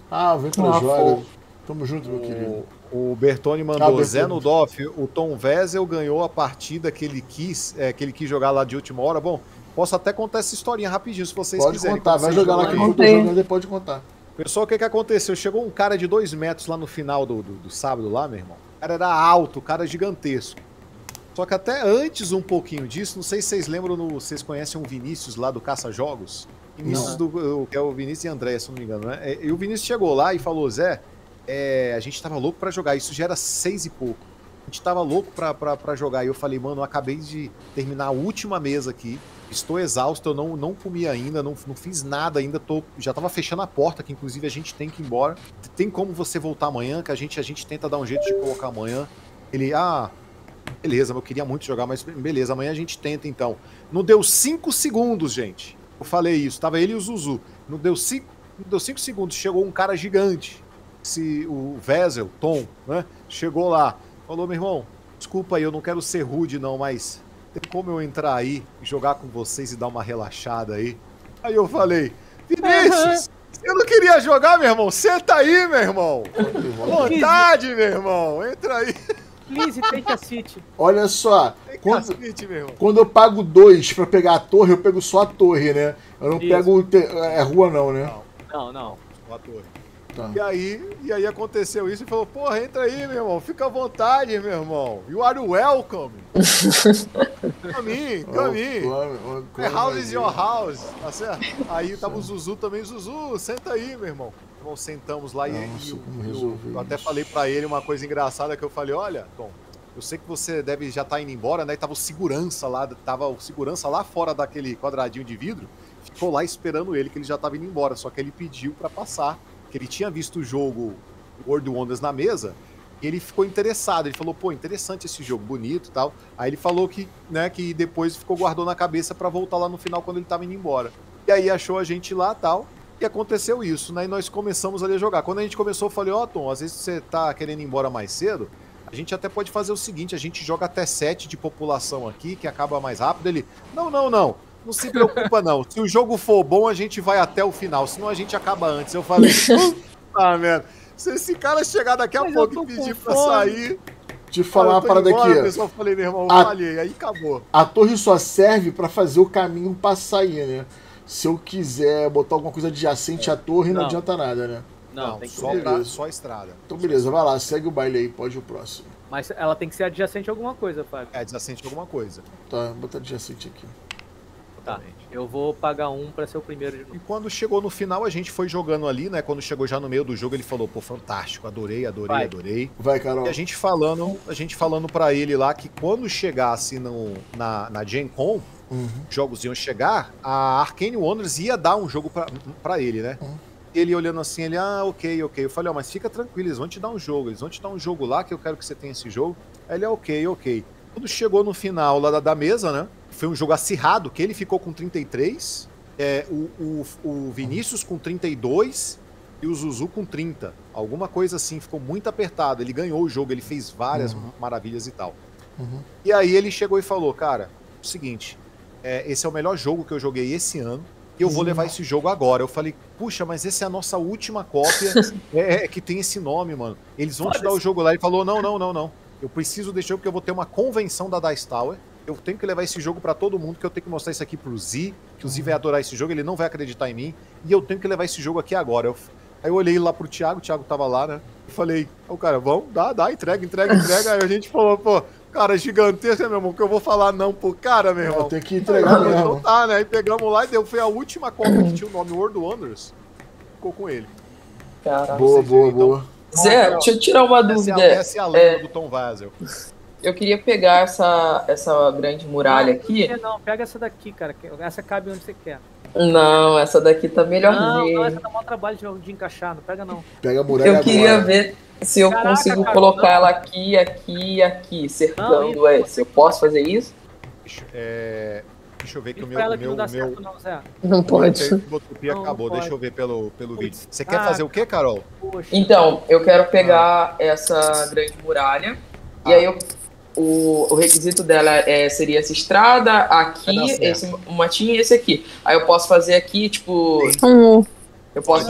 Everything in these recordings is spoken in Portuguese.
Ah, o Ventura joga. Tamo junto, meu querido. O Bertone mandou, Zé Nudoff, o Tom Wesel ganhou a partida que ele quis jogar lá de última hora. Bom, posso até contar essa historinha rapidinho, se vocês quiserem. Pode contar, vai jogar lá que eu tô jogando e pode contar. Pessoal, o que aconteceu? Chegou um cara de 2 metros lá no final do sábado lá, meu irmão. O cara era alto, o cara gigantesco. Só que até antes um pouquinho disso, não sei se vocês lembram, vocês conhecem o Vinícius lá do Caça Jogos? Vinícius que é o Vinícius e André, se não me engano, né? E o Vinícius chegou lá e falou, Zé, a gente tava louco pra jogar, isso já era 6 e pouco. A gente tava louco pra jogar. E eu falei, mano, eu acabei de terminar a última mesa aqui, estou exausto, eu não comi ainda, não fiz nada ainda, já tava fechando a porta, que inclusive a gente tem que ir embora. Tem como você voltar amanhã, que a gente tenta dar um jeito de colocar amanhã. Ele, beleza, eu queria muito jogar, mas beleza, amanhã a gente tenta então. Não deu 5 segundos, gente. Eu falei isso, tava ele e o Zuzu. Não deu 5 segundos, chegou um cara gigante. O Wesel, Tom, né? Chegou lá. Falou, meu irmão, desculpa aí, eu não quero ser rude não, mas tem como eu entrar aí, jogar com vocês e dar uma relaxada aí? Aí eu falei, Vinícius, você não queria jogar, meu irmão? Senta aí, meu irmão. Vontade, meu irmão, entra aí. Please, take a seat. Olha só, quando eu pago 2 pra pegar a torre, eu pego só a torre, né? Eu não pego rua não, né? Não. Só a torre. Tá. E aí aconteceu isso e falou, porra, entra aí, meu irmão, fica à vontade, meu irmão. You are welcome. Come. House is your house, tá certo? Aí tava o Zuzu também, Zuzu, senta aí, meu irmão. Então sentamos lá eu até falei pra ele uma coisa engraçada que eu falei, olha, Tom, eu sei que você deve já estar indo embora, né? E tava o segurança lá fora daquele quadradinho de vidro, ficou lá esperando ele, que ele já tava indo embora, só que ele pediu pra passar, que ele tinha visto o jogo World Wonders na mesa, e ele ficou interessado, ele falou, pô, interessante esse jogo, bonito e tal. Aí ele falou que, né, que depois guardou na cabeça pra voltar lá no final quando ele tava indo embora. E aí achou a gente lá e tal, e aconteceu isso, né, e nós começamos ali a jogar. Quando a gente começou, eu falei, Tom, às vezes você tá querendo ir embora mais cedo, a gente até pode fazer o seguinte, a gente joga até 7 de população aqui, que acaba mais rápido. Ele, não se preocupa não, se o jogo for bom, a gente vai até o final, senão a gente acaba antes. Eu falei, merda, se esse cara chegar daqui a pouco e pedir pra sair... Te falar uma parada aqui. Eu falei, meu irmão, falhei, aí acabou. A torre só serve pra fazer o caminho pra sair, né? Se eu quiser botar alguma coisa adjacente à torre, não adianta nada, né? Não, tem que só a estrada. Então beleza, vai lá, segue o baile aí, pode ir o próximo. Mas ela tem que ser adjacente a alguma coisa, Fábio. Adjacente a alguma coisa. Tá, vou botar adjacente aqui. Tá, eu vou pagar 1 pra ser o primeiro de novo. E quando chegou no final, a gente foi jogando ali, né? Quando chegou já no meio do jogo, ele falou, pô, fantástico, adorei. Vai, Carol. E a gente falando pra ele lá que quando chegasse na Gen Con, jogos iam chegar, a Arcane Wonders ia dar um jogo pra ele, né? Ele olhando assim, ele, ok. Eu falei, mas fica tranquilo, eles vão te dar um jogo lá, que eu quero que você tenha esse jogo. Aí ele, ok. Quando chegou no final lá da mesa, né? Foi um jogo acirrado, que ele ficou com 33, o Vinícius com 32 e o Zuzu com 30. Alguma coisa assim, ficou muito apertado. Ele ganhou o jogo, ele fez várias maravilhas e tal. E aí ele chegou e falou, cara, o seguinte, esse é o melhor jogo que eu joguei esse ano, e eu vou levar esse jogo agora. Eu falei, puxa, mas essa é a nossa última cópia que tem esse nome, mano. Eles vão te dar o jogo lá. Ele falou, não. Eu preciso desse jogo porque eu vou ter uma convenção da Dice Tower. Eu tenho que levar esse jogo pra todo mundo, que eu tenho que mostrar isso aqui pro Z, que o Z vai adorar esse jogo, ele não vai acreditar em mim, e eu tenho que levar esse jogo aqui agora. Aí eu olhei lá pro Thiago, o Thiago tava lá, né? Eu falei, cara, vamos, dá, entrega. Aí a gente falou, pô, cara, gigantesco, né, meu irmão, que eu vou falar não pro cara, meu irmão. Tem que entregar mesmo. Então tá, né? Aí pegamos lá e foi a última cópia que tinha o nome World Wonders, ficou com ele. Caramba. Boa. Zé, deixa eu tirar uma dúvida. Essa é a lenda do Tom Wesel. Eu queria pegar essa grande muralha aqui. Não, pega essa daqui, cara. Essa cabe onde você quer. Não, essa daqui tá melhorzinha. Não, essa dá maior trabalho de encaixar, não pega não. Pega a muralha agora. Eu queria ver se eu consigo colocar ela aqui, cercando essa. Eu posso fazer isso? Deixa eu ver que o meu... Não pode. Acabou, deixa eu ver pelo vídeo. Você quer fazer o quê, Carol? Então, eu quero pegar essa grande muralha, e aí o requisito dela seria essa estrada, aqui, esse matinho e esse aqui. Aí eu posso fazer aqui, tipo... Eu posso fazer...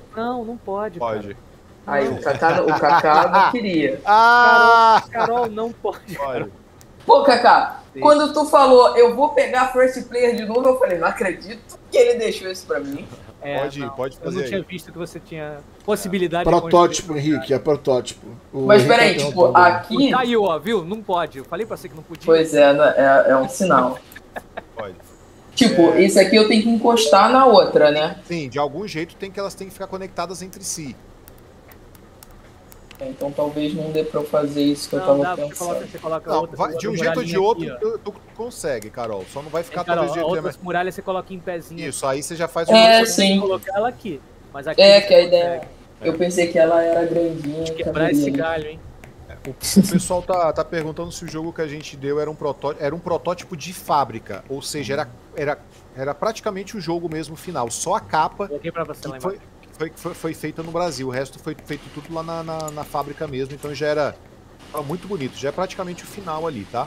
Não pode. Pode. Cara. Aí o Kaká não queria. Carol, não pode. Pô, Kaká, quando tu falou, eu vou pegar First Player de novo, eu falei, não acredito que ele deixou isso pra mim. Pode fazer. Eu não tinha visto que você tinha possibilidade protótipo, Henrique, é protótipo. Mas peraí, tipo, aqui... Caiu, ó, viu? Não pode. Eu falei pra você que não podia. Pois é um sinal. Pode. Tipo, esse aqui eu tenho que encostar na outra, né? Sim, de algum jeito elas têm que ficar conectadas entre si. Então talvez não dê pra eu fazer isso que eu tava pensando. Você coloca Não, outra, de um jeito ou de outro, aqui, tu consegue, Carol. Só não vai ficar Carol, talvez de outras muralhas você coloca em pezinho. Isso, aí você já faz sim. Colocar ela aqui. Mas aqui que a ideia... Eu pensei que ela era grandinha. Quebrar esse galho, hein? O pessoal tá perguntando se o jogo que a gente deu era um protótipo de fábrica. Ou seja, era praticamente o jogo mesmo final. Só a capa Coloquei pra você lá embaixo. foi feita no Brasil. O resto foi feito tudo lá na fábrica mesmo. Então já era muito bonito. Já é praticamente o final ali, tá?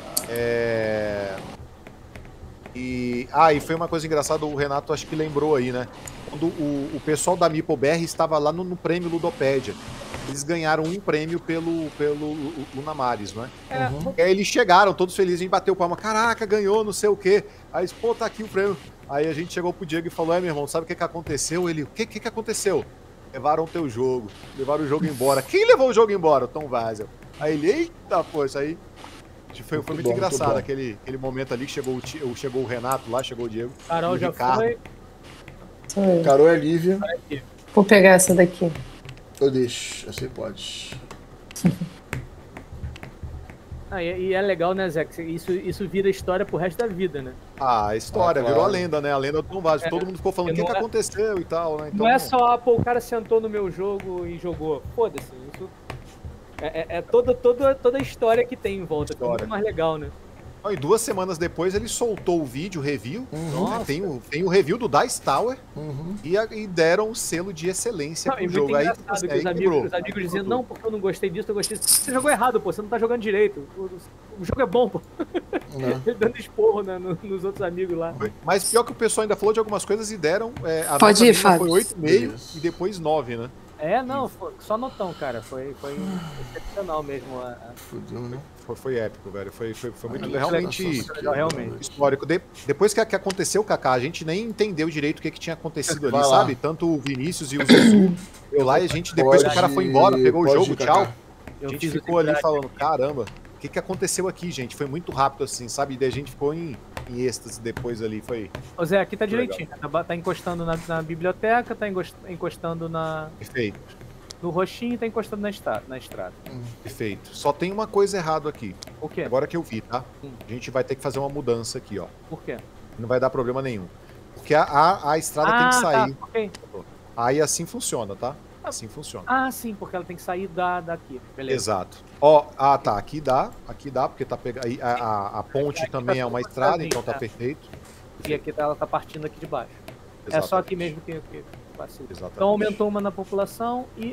E foi uma coisa engraçada, o Renato acho que lembrou aí, né? Quando o pessoal da MeepleBR estava lá no prêmio Ludopédia. Eles ganharam um prêmio pelo Lunamares, não é? E aí eles chegaram todos felizes, a gente bateu palma, caraca, ganhou, não sei o quê. Aí, pô, tá aqui o prêmio. Aí a gente chegou pro Diego e falou, meu irmão, sabe o que aconteceu? Ele, o que aconteceu? Levaram o teu jogo, levaram o jogo embora. Quem levou o jogo embora? O Tom Vazel. Aí ele, eita, poxa, aí... Foi muito engraçado aquele momento ali que chegou o Renato lá, chegou o Diego. Carol já foi. Carol é Lívia. Vou pegar essa daqui. Eu deixo, assim pode. E é legal, né, Zé? Que isso vira história pro resto da vida, né? A história, virou a lenda, né? A lenda do Tom Vazel. Todo mundo ficou falando o que aconteceu e tal, né? Então, não é só, pô, o cara sentou no meu jogo e jogou. Foda-se, isso... toda a história que tem em volta. É muito mais legal, né? E 2 semanas depois ele soltou o vídeo, o review. Tem o review do Dice Tower e deram o selo de excelência pro jogo. Aí que os amigos diziam, não, porque eu não gostei disso, eu gostei disso. Você jogou errado, pô, você não tá jogando direito. O jogo é bom, pô. Dando esporro nos outros amigos lá. Mas pior que o pessoal ainda falou de algumas coisas e deram. A Pode ir, Fábio. Foi 8,5 e depois 9, né? Só notão, cara. Foi excepcional mesmo. Fudeu, né? Foi épico, velho. Foi muito realmente histórico. Depois que aconteceu, Kaká, a gente nem entendeu direito o que tinha acontecido ali, sabe? Tanto o Vinícius e o Zuzu. Eu lá e a gente, depois que o cara foi embora, pegou o jogo, tchau. A gente ficou ali falando, caramba, o que aconteceu aqui, gente? Foi muito rápido assim, sabe? E daí a gente ficou em êxtase depois ali, foi... Ô Zé, aqui tá direitinho. Tá encostando na biblioteca, tá encostando Perfeito. No roxinho e tá encostando na estrada. Perfeito. Só tem uma coisa errada aqui. O quê? Agora que eu vi, tá? A gente vai ter que fazer uma mudança aqui, ó. Por quê? Não vai dar problema nenhum. Porque a estrada tem que sair. Tá, okay. Aí assim funciona, tá? Assim funciona. Sim, porque ela tem que sair daqui. Beleza. Exato. Ó, tá. Aqui dá, porque tá pegando. A ponte também é uma estrada, então tá perfeito. E aqui ela tá partindo aqui de baixo. Exatamente. É só aqui mesmo que facilita. Então aumentou uma na população e.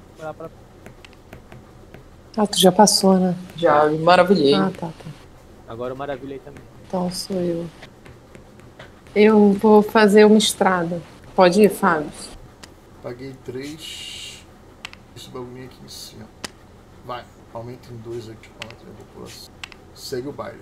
Tu já passou, né? Já, maravilhei. Tá. Agora eu maravilhei também. Então sou eu. Eu vou fazer uma estrada. Pode ir, Fábio? Paguei 3. Esse bagulho aqui em cima. Vai, aumenta em 2 aqui. Segue o baile.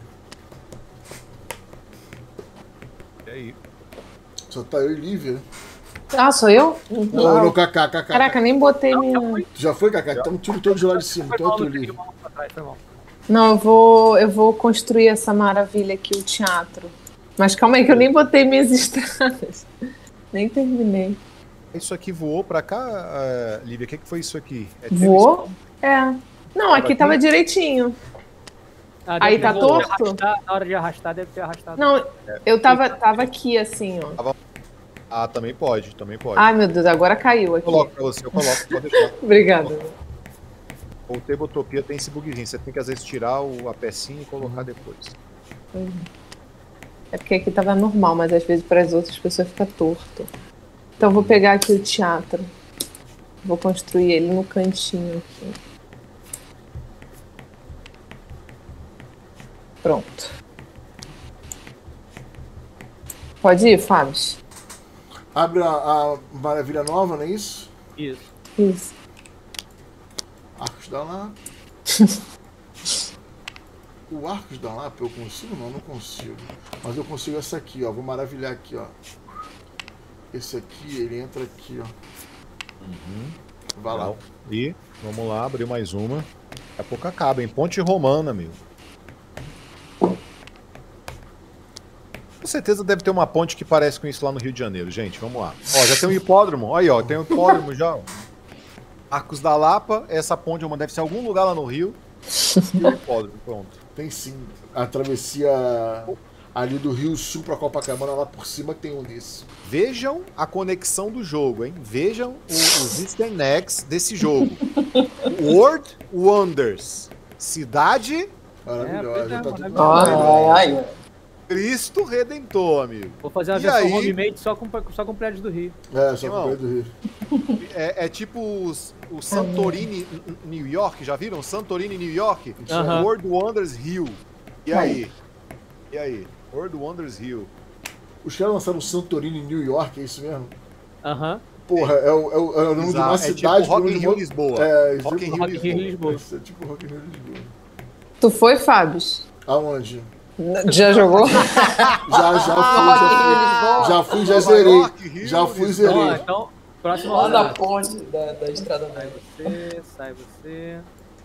E aí? Só tá eu e Lívia. Sou eu? Não, Kaká. Caraca, nem botei minha... Já foi, Kaká? Então tiro todo de lá de cima. Então eu tô Lívia. Não, eu vou construir essa maravilha aqui, o teatro. Mas calma aí que eu nem botei minhas estradas. Nem terminei. Isso aqui voou pra cá, Lívia? O que foi isso aqui? Voou? Não, aqui tava direitinho. Aí tá torto? Na hora de arrastar, deve ter arrastado. Não, eu tava aqui assim, ó. Também pode. Ai, meu Deus, agora caiu aqui. Eu coloco pra você, pode deixar. Obrigada. O Tabletopia tem esse bugzinho, você tem que às vezes tirar a pecinha e colocar depois. É porque aqui tava normal, mas às vezes para as outras pessoas fica torto. Então eu vou pegar aqui o teatro. Vou construir ele no cantinho aqui. Pronto. Pode ir, Fábio? Abre a maravilha nova, não é isso? Isso. Isso. Arcos da Lapa. O Arcos da Lapa eu consigo? Não consigo. Mas eu consigo essa aqui, ó. Vou maravilhar aqui, ó. Esse aqui, ele entra aqui, ó. Vai lá. E vamos lá, abrir mais uma. Daqui a pouco acaba, hein? Ponte Romana, amigo. Com certeza deve ter uma ponte que parece com isso lá no Rio de Janeiro, gente. Vamos lá. Ó, já tem um hipódromo. Olha aí, ó. Tem um hipódromo já, ó. Arcos da Lapa. Essa ponte deve ser em algum lugar lá no Rio. E o hipódromo, pronto. Tem sim. A travessia ali do Rio Sul pra Copacabana, lá por cima tem um desse. Vejam a conexão do jogo, hein? Vejam os easter eggs desse jogo. World Wonders. Cidade Maravilhosa. Já tá tudo Ai. Cristo Redentor, amigo. Vou fazer uma E versão aí? homemade só com prédios do Rio. Só Irmão, com o do Rio. É tipo o Santorini New York, já viram? Santorini New York? Aham. World Wonders Rio. E aí? E aí? World Wonders Rio. Os caras lançaram Santorini em New York, é isso mesmo? Aham. Porra, é o nome de uma É cidade. tipo Rock por in onde Rio vão- Lisboa. É, Rock in tipo- Rio Rock in Rio, Lisboa. Lisboa. Isso é tipo Rock in Rio Lisboa. Tu foi, Fábio? Aonde? Já jogou? Já fui, já Nova zerei. York, Rio, Já fui, Lisboa. Ó, zerei. então, próxima Lá na rodada. ponte da Estrada Sai Nova. você, sai você.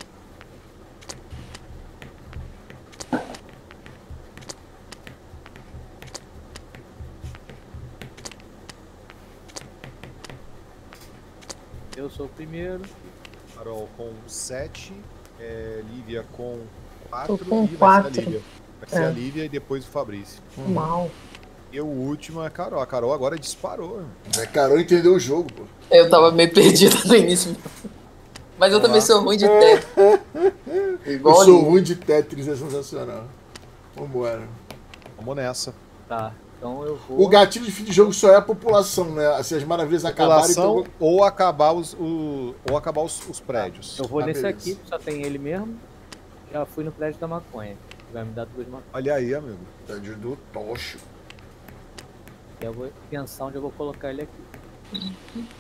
Eu sou o primeiro. Carol com 7, Lívia com 4 Tô com e vai ser a 4. Lívia. Vai ser a Lívia e depois o Fabrício. Mal. E o último é a Carol. A Carol agora disparou. Irmão. Carol entendeu o jogo, pô. Eu tava meio perdido no início. Mas eu também sou ruim de tempo. Eu Igual sou ali. ruim de Tetris, é sensacional. Vambora. Vamos nessa. Tá, então eu vou. O gatilho de fim de jogo só é a população, né? Se as maravilhas acabarem, População então... ou acabar os prédios. Eu vou nesse beleza. aqui, que só tem ele mesmo. Já fui no prédio da maconha. Vai me dar 2 maconhas. Olha aí, amigo. Prédio do Tocho. Eu vou pensar onde eu vou colocar ele aqui.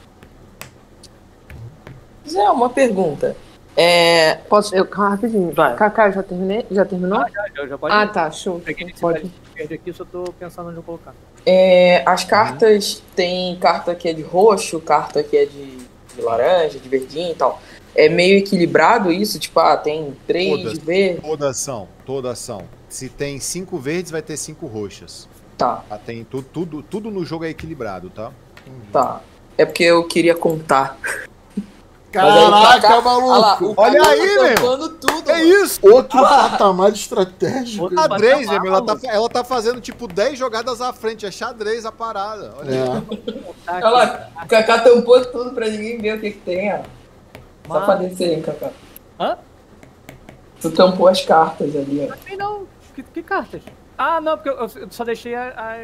Zé, uma pergunta. Posso? Rapidinho. Vai. Cacá, já terminei? Já terminou? Já pode Ah, ir. tá, show. Peguei esse Pode. prédio verde aqui, só tô pensando onde eu vou colocar. As cartas, tem carta que é de roxo, carta que é de laranja, de verdinho e tal. É meio equilibrado isso? Tipo, tem 3 Todas. de verde. Toda ação. Se tem 5 verdes, vai ter 5 roxas. Tá, Tá? Tem tudo no jogo é equilibrado, tá? tá. É porque eu queria contar. Caraca, Olha lá, maluco! o Olha cara aí, tá meu. tampando tudo. É mano. isso! Outro patamar estratégico. Outro A patamar, Xadrez, meu, maluco. ela tá fazendo tipo 10 jogadas à frente. É xadrez a parada. Olha aí. É. Olha lá, o Kaká tampou tudo pra ninguém ver o que tem, ó. Só Mas- pra descer aí, Kaká. Hã? Tu tampou as cartas ali, ó. Não, não. Que cartas? Ah, não, porque eu só deixei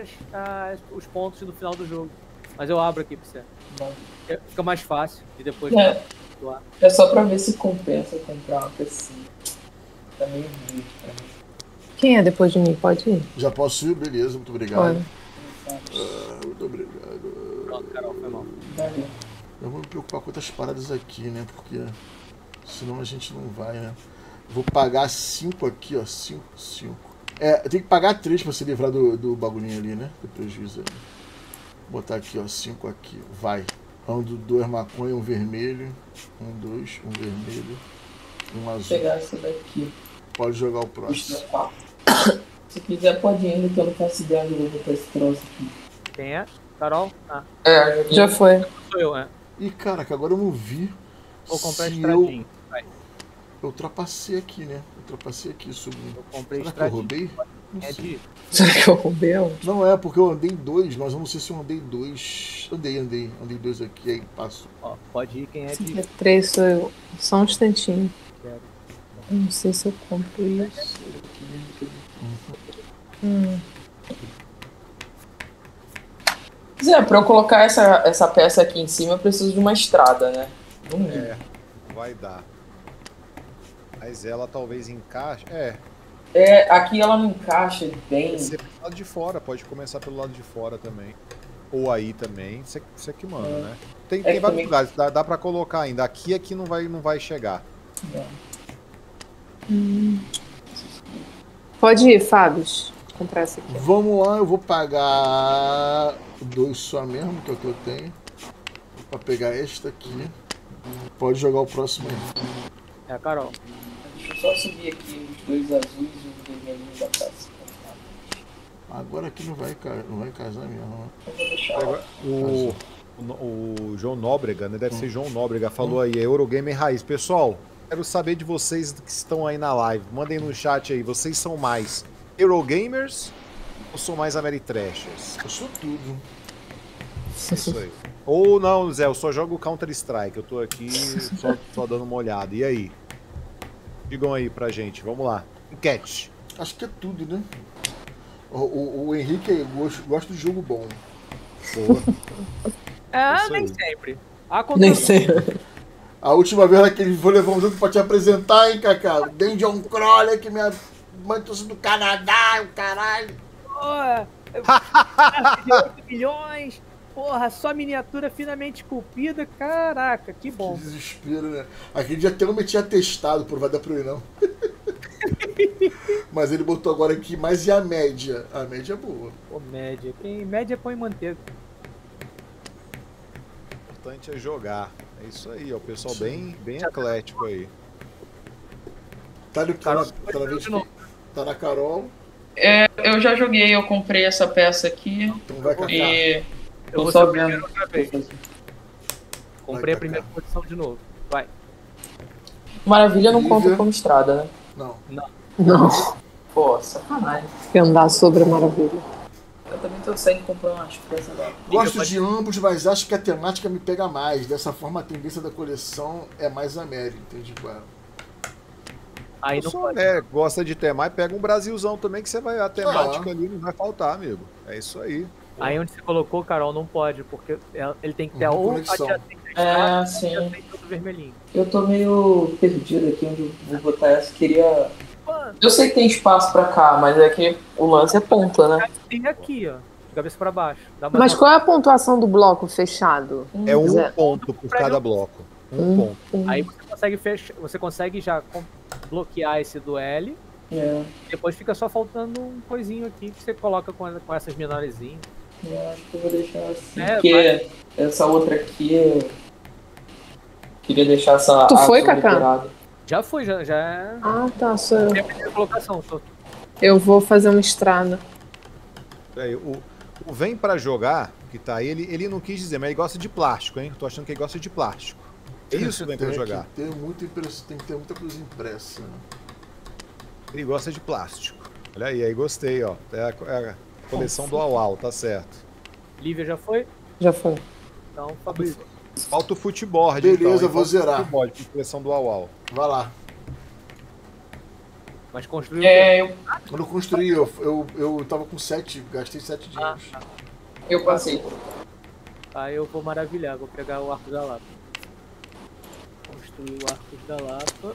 os pontos no final do jogo. Mas eu abro aqui pra você. Fica mais fácil. E depois... É só pra ver se compensa comprar uma pecinha. Tá meio ruim pra mim. Quem é depois de mim? Pode ir. Já posso ir? Beleza, muito obrigado. Pode. Muito obrigado. Pronto, Carol, foi mal. Valeu. Eu vou me preocupar com outras paradas aqui, né? Porque senão a gente não vai, né? Vou pagar 5 aqui, ó. 5. Eu tenho que pagar 3 pra se livrar do bagulhinho ali, né? Do prejuízo ali. Vou botar aqui, ó. 5 aqui. Vai. 2 maconha, 1 vermelho. 2, 1 vermelho. 1 azul. Vou pegar essa daqui. Pode jogar o Custa próximo. 4. Se quiser, pode ir indo, que eu não faço ideia onde eu vou botar esse troço aqui. Quem é? Carol? Ah, Já foi. sou eu, né? Ih, caraca, agora eu não vi. Vou comprar se estradinho. Vai. eu ultrapassei aqui, né? Ultrapassei aqui, subi. Eu comprei Será que eu estradinho. roubei? Não É sei. de... Será que eu roubei? Não é, porque eu andei 2, mas eu não sei se eu andei 2. Andei 2 aqui, aí passo. Ó, pode ir quem é de... 3 sou eu. Só um instantinho. Quero. Eu não sei se eu compro isso. Zé, pra eu colocar essa peça aqui em cima, eu preciso de uma estrada, né? No mínimo. É, vai dar. Mas ela talvez encaixe. Aqui ela não encaixa bem. Pode ser pelo lado de fora, pode começar pelo lado de fora também. ou aí também, você que manda, né? Tem que vários também- lugares, dá pra colocar ainda. Aqui não vai chegar. Pode ir, Fábio. Comprar essa aqui. Vamos lá, eu vou pagar 2 só mesmo, que é o que eu tenho. Pra pegar esta aqui. Pode jogar o próximo aí. É a Carol. Deixa eu só subir aqui os 2 azuis e os vermelhinhos da praça. Agora aqui não vai casar mesmo. Né? Eu vou deixar lá. O João Nóbrega, né? Deve ser João Nóbrega, falou aí, é Eurogamer Raiz. Pessoal, quero saber de vocês que estão aí na live. Mandem no chat aí, vocês são mais Eurogamers ou são mais Ameritrashers? Eu sou tudo. Isso aí. Ou não, Zé, eu só jogo Counter-Strike, eu tô aqui só dando uma olhada. E aí? Digam aí pra gente, vamos lá. Enquete. Acho que é tudo, né? O Henrique gosta de jogo bom. Boa. Isso Nem aí. sempre. Nem sei. A última vez que ele foi levar um jogo pra te apresentar, hein, Kaká? Dungeon Crawler, que minha mãe trouxe do Canadá, o caralho. Porra, 8 milhões. Porra, só miniatura finamente esculpida. Caraca, que Que bom. desespero, né? Aquele dia até não metia testado, por vai dar pra ele não. Mas ele botou agora aqui, mas e a média? A média é boa. Pô, média. Quem média põe manteiga. O importante é jogar. É isso aí, ó. O pessoal bem eclético aí. Tá na vez de novo. tá na Carol, Eu já joguei, eu comprei essa peça aqui então vai Kaká. e Eu tô vou só ser o vendo. primeiro outra vez. Comprei a Vai, primeira Kaká. posição de novo. Vai. Maravilha não Lívia. conta como estrada, né? Não. Não. Pô, sacanagem. Que andar sobre a maravilha. Eu também tô saindo comprando umas peças lá. Gosto de ambos, mas acho que a temática me pega mais. Dessa forma, a tendência da coleção é mais América, entende? Aí Eu não sou, pode. né, gosta de ter mais, pega um Brasilzão também que você vai, a temática ali não vai faltar, amigo. É isso aí. Aí onde você colocou, Carol, não pode, porque ele tem que ter Uma ou conexão. adjacente à É, estrada, sim. adjacente ao vermelhinho. Eu tô meio perdido aqui onde eu vou botar essa. Queria. Mano, Eu sei que tem espaço pra cá, mas é que o lance é ponta, né? tem aqui, ó. De cabeça pra baixo. Dá Mas uma... qual é a pontuação do bloco fechado? É um Zé. ponto por cada bloco. Um ponto. Aí você consegue fechar, você consegue já bloquear esse do L. É, Depois fica só faltando um coisinho aqui que você coloca com essas menorzinhas. acho que eu vou deixar assim. É, Porque essa outra aqui eu queria deixar essa. Tu foi, azul Kaká? liberada. Já foi, já é. Ah, tá. Sou eu. É a primeira colocação. Eu vou fazer uma estrada. Aí, o Vem Pra Jogar, que tá aí, ele não quis dizer, mas ele gosta de plástico, hein? Tô achando que ele gosta de plástico. É isso, Vem Pra Tem Jogar. que ter muita impressa, tem que ter muita coisa impressa. Né? Ele gosta de plástico. Olha aí gostei, ó. É a coleção do Au, tá certo. Lívia já foi? Já foi. Então, Fabrício. Falta o futeboard, Beleza, então, hein? vou Falta o zerar. futeboard, coleção do Au. Vai lá. Mas construiu. Eu Quando eu construí, eu tava com 7, gastei 7 dias. eu passei. Aí eu vou maravilhar, vou pegar o arco da Lapa. Construir o arco da Lapa.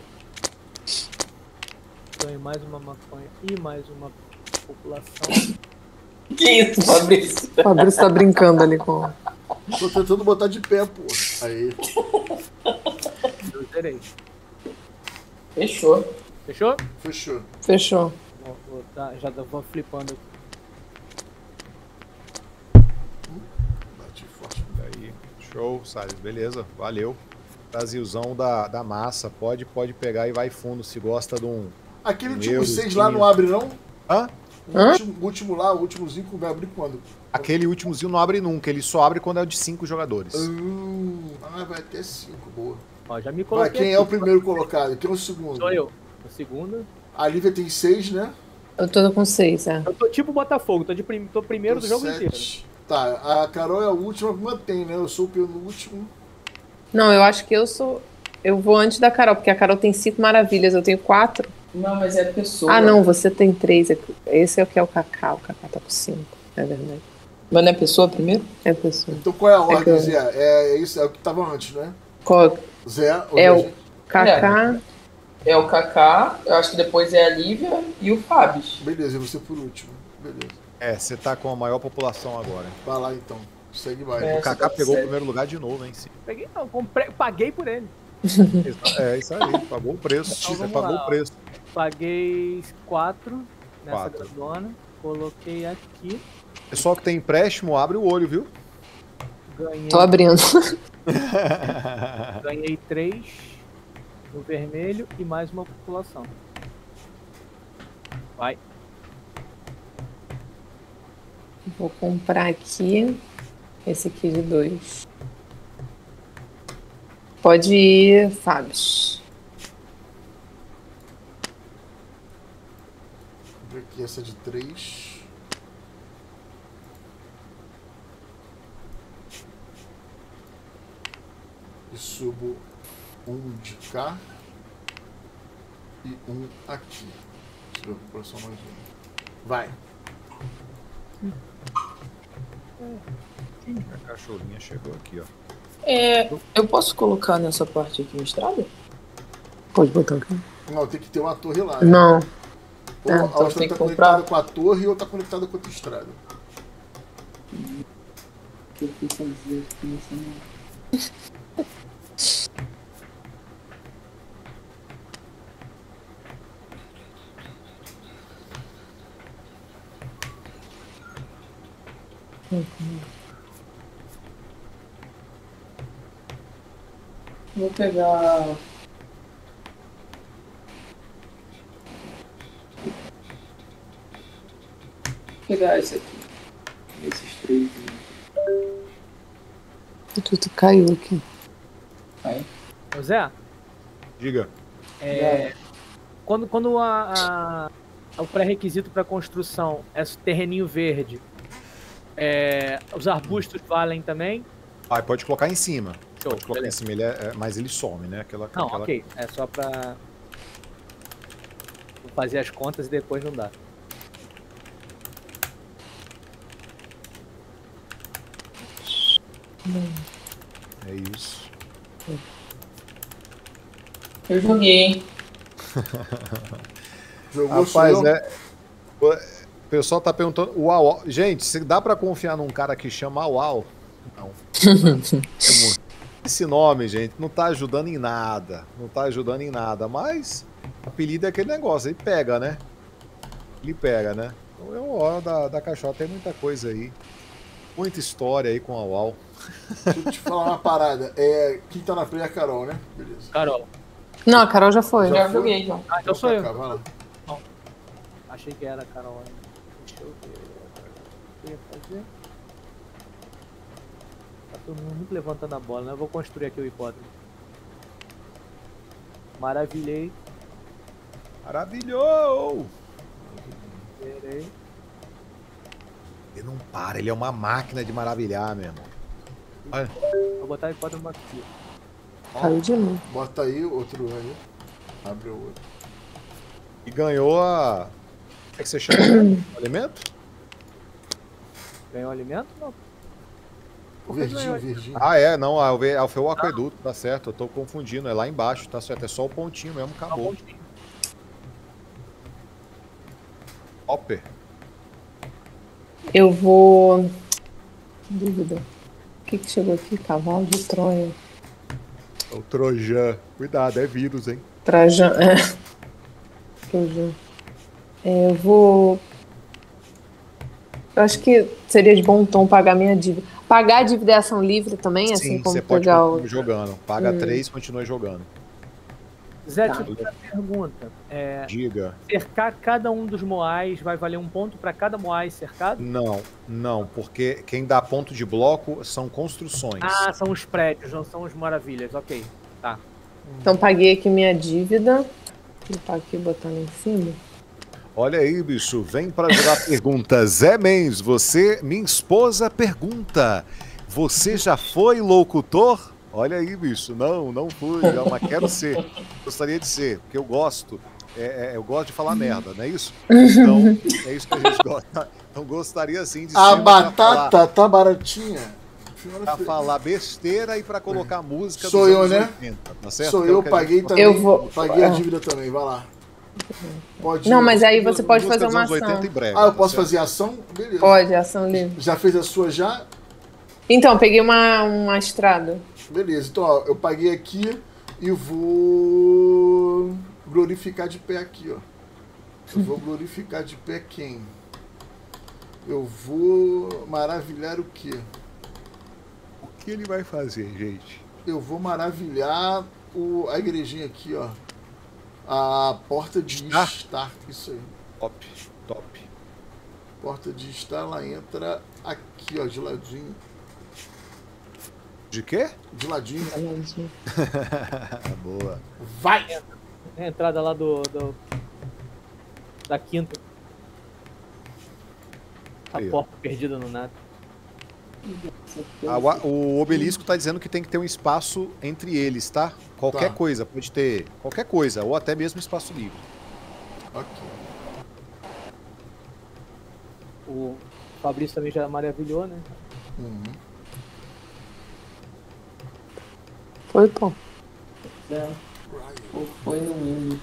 Ganho mais uma maconha e mais uma população. Que isso, Fabrício? O Fabrício tá brincando ali com. Tô tentando botar de pé, pô. Aí. Eu zerei. Fechou. Fechou? Fechou. Fechou. Já vou flipando. Bati forte. Aí, show, Salles, beleza, valeu. Brasilzão da massa, pode pegar e vai fundo se gosta de um... Aquele último Meu 6 lá Deus. não abre, não? Hã? O último lá, o últimozinho vai abrir quando? Aquele últimozinho não abre nunca, ele só abre quando é de 5 jogadores. Vai até 5, boa. Ó, já me coloquei. Vai, quem é o aqui. primeiro colocado? Quem é o segundo? Sou eu. A segunda. A Lívia tem 6, né? Eu tô com 6, é. Eu tô tipo Botafogo, tô primeiro do jogo inteiro. Tá, a Carol é a última, mantém, né? Eu sou o penúltimo. Não, eu acho que eu sou. Eu vou antes da Carol, porque a Carol tem 5 maravilhas, eu tenho 4. Não, mas é pessoa. Ah, não, você tem 3. Esse é o que é o Kaká tá com 5. É verdade. Mas não é pessoa primeiro? É pessoa. Então qual é a ordem, que- Zé? É isso, é o que tava antes, né? Qual? Zé, É o gente- Kaká. É o Kaká, eu acho que depois é a Lívia e o Fábio. Beleza, e você por último. Beleza. É, você tá com a maior população agora. Vai lá então. Segue mais. É. O Kaká pegou o primeiro lugar de novo, hein? Sim. Peguei, não, comprei, paguei por ele. É isso aí, pagou o preço. Então, Você vamos pagou lá, o preço. Paguei 4 nessa 4. grandona. Coloquei aqui. Pessoal que tem empréstimo, abre o olho, viu? Ganhei, Tô abrindo. ganhei 3 no vermelho e mais uma população. Vai. Vou comprar aqui esse aqui de 2. Pode ir, Fábio. Vou ver aqui essa de 3. E subo um de cá. E um aqui. Deixa eu ver a população mais um. Vai. A cachorrinha chegou aqui, ó. Eu posso colocar nessa parte aqui uma estrada? Pode botar aqui. Não, tem que ter uma torre lá. Né? Não. Ou É, a então outra tem tá que conectada comprar. com a torre ou tá conectada com outra estrada. O que eu fui fazer aqui nessa... Vou pegar... Vou pegar esse aqui. Esses 3. Tudo caiu aqui. Aí. Ô Zé, Diga. quando o pré-requisito para construção é esse terreninho verde, os arbustos valem também? Ah, pode colocar em cima. Show, Pode colocar beleza. em cima, mas ele some, né? Não, ok. É só pra fazer as contas e depois não dá. É isso. Eu joguei, hein? Jogou Rapaz, só eu? o pessoal tá perguntando. Uau, gente, se dá pra confiar num cara que chama Uau? Não. Esse nome, gente, não tá ajudando em nada. Não tá ajudando em nada. Mas o apelido é aquele negócio. Ele pega, né? Ele pega, né? Então é o Uau da Caixota. Tem muita coisa aí. Muita história aí com a Uau. Deixa eu te falar uma parada. Quem tá na frente é a Carol, né? Beleza. Carol. Não, a Carol já foi. Já Já foi? joguei, já. Ah, então sou Pra eu. cá, vai lá. Achei que era a Carol ainda. Deixa eu ver. O que eu ia fazer? Tá todo mundo muito levantando a bola, né? Eu vou construir aqui o hipódromo. Maravilhei. Maravilhou! Esperei. Ele não para, ele é uma máquina de maravilhar, meu irmão. Olha. Vou botar o hipódromo aqui. Caiu de novo. Bota aí, outro aí. Abre o outro. E ganhou a. O que é que você chama? O alimento? Ganhou alimento? Não. O verdinho, verdinho. Ah, não, foi o aqueduto, tá certo. Eu tô confundindo, é lá embaixo, tá certo. É só o pontinho mesmo, Tá acabou. bom. Hopper. Eu vou. Dúvida. O que chegou aqui? Cavalo de Troia. O Trojan. Cuidado, é vírus, hein? Trajan. Trojan. Eu vou. Eu acho que seria de bom tom pagar minha dívida. Pagar a dívida é ação livre também, assim Sim, como você pode pegar continuar jogando. Paga 3 e continua jogando. Zé, Tá. deixa eu fazer uma pergunta. Diga. Cercar cada um dos moais vai valer um ponto para cada moai cercado? Não, porque quem dá ponto de bloco são construções. Ah, são os prédios, não são os maravilhas. Ok, tá. Então paguei aqui minha dívida. Vou botar aqui botando em cima. Olha aí, bicho, vem para jogar pergunta. Zé Mendes, minha esposa pergunta. Você já foi locutor? Olha aí, bicho. Não fui, mas quero ser. Gostaria de ser, porque eu gosto. Eu gosto de falar merda, não é isso? Então, é isso que a gente gosta. Então gostaria sim de ser. A batata tá baratinha. Pra falar besteira e pra colocar música Sou dos eu, anos né? 80, tá certo? Sou Que é o eu, que a paguei gente- também. Eu vou- Paguei a dívida também, vai lá. Pode Não, ir. mas aí você pode Música fazer dos uma anos ação. 80 em breve. Ah, eu tá posso certo? fazer ação? Beleza. Pode, ação livre. Já fez a sua já? Então, peguei uma estrada. Beleza, então ó, eu paguei aqui e vou glorificar de pé aqui, ó. Eu vou glorificar de pé quem? Eu vou maravilhar o quê? O que ele vai fazer, gente? Eu vou maravilhar a igrejinha aqui, ó. A porta de estar. Isso aí. Top, top. Porta de estar, ela entra aqui, ó, de ladinho. De quê? De ladinho. Boa. Vai! É a entrada lá da quinta. A Aí, ó. porta perdida no nada. O obelisco tá dizendo que tem que ter um espaço entre eles, tá? Qualquer Tá. coisa, pode ter qualquer coisa, ou até mesmo espaço livre. Ok. O Fabrício também já maravilhou, né? Uhum. Foi, pô. Foi no mundo.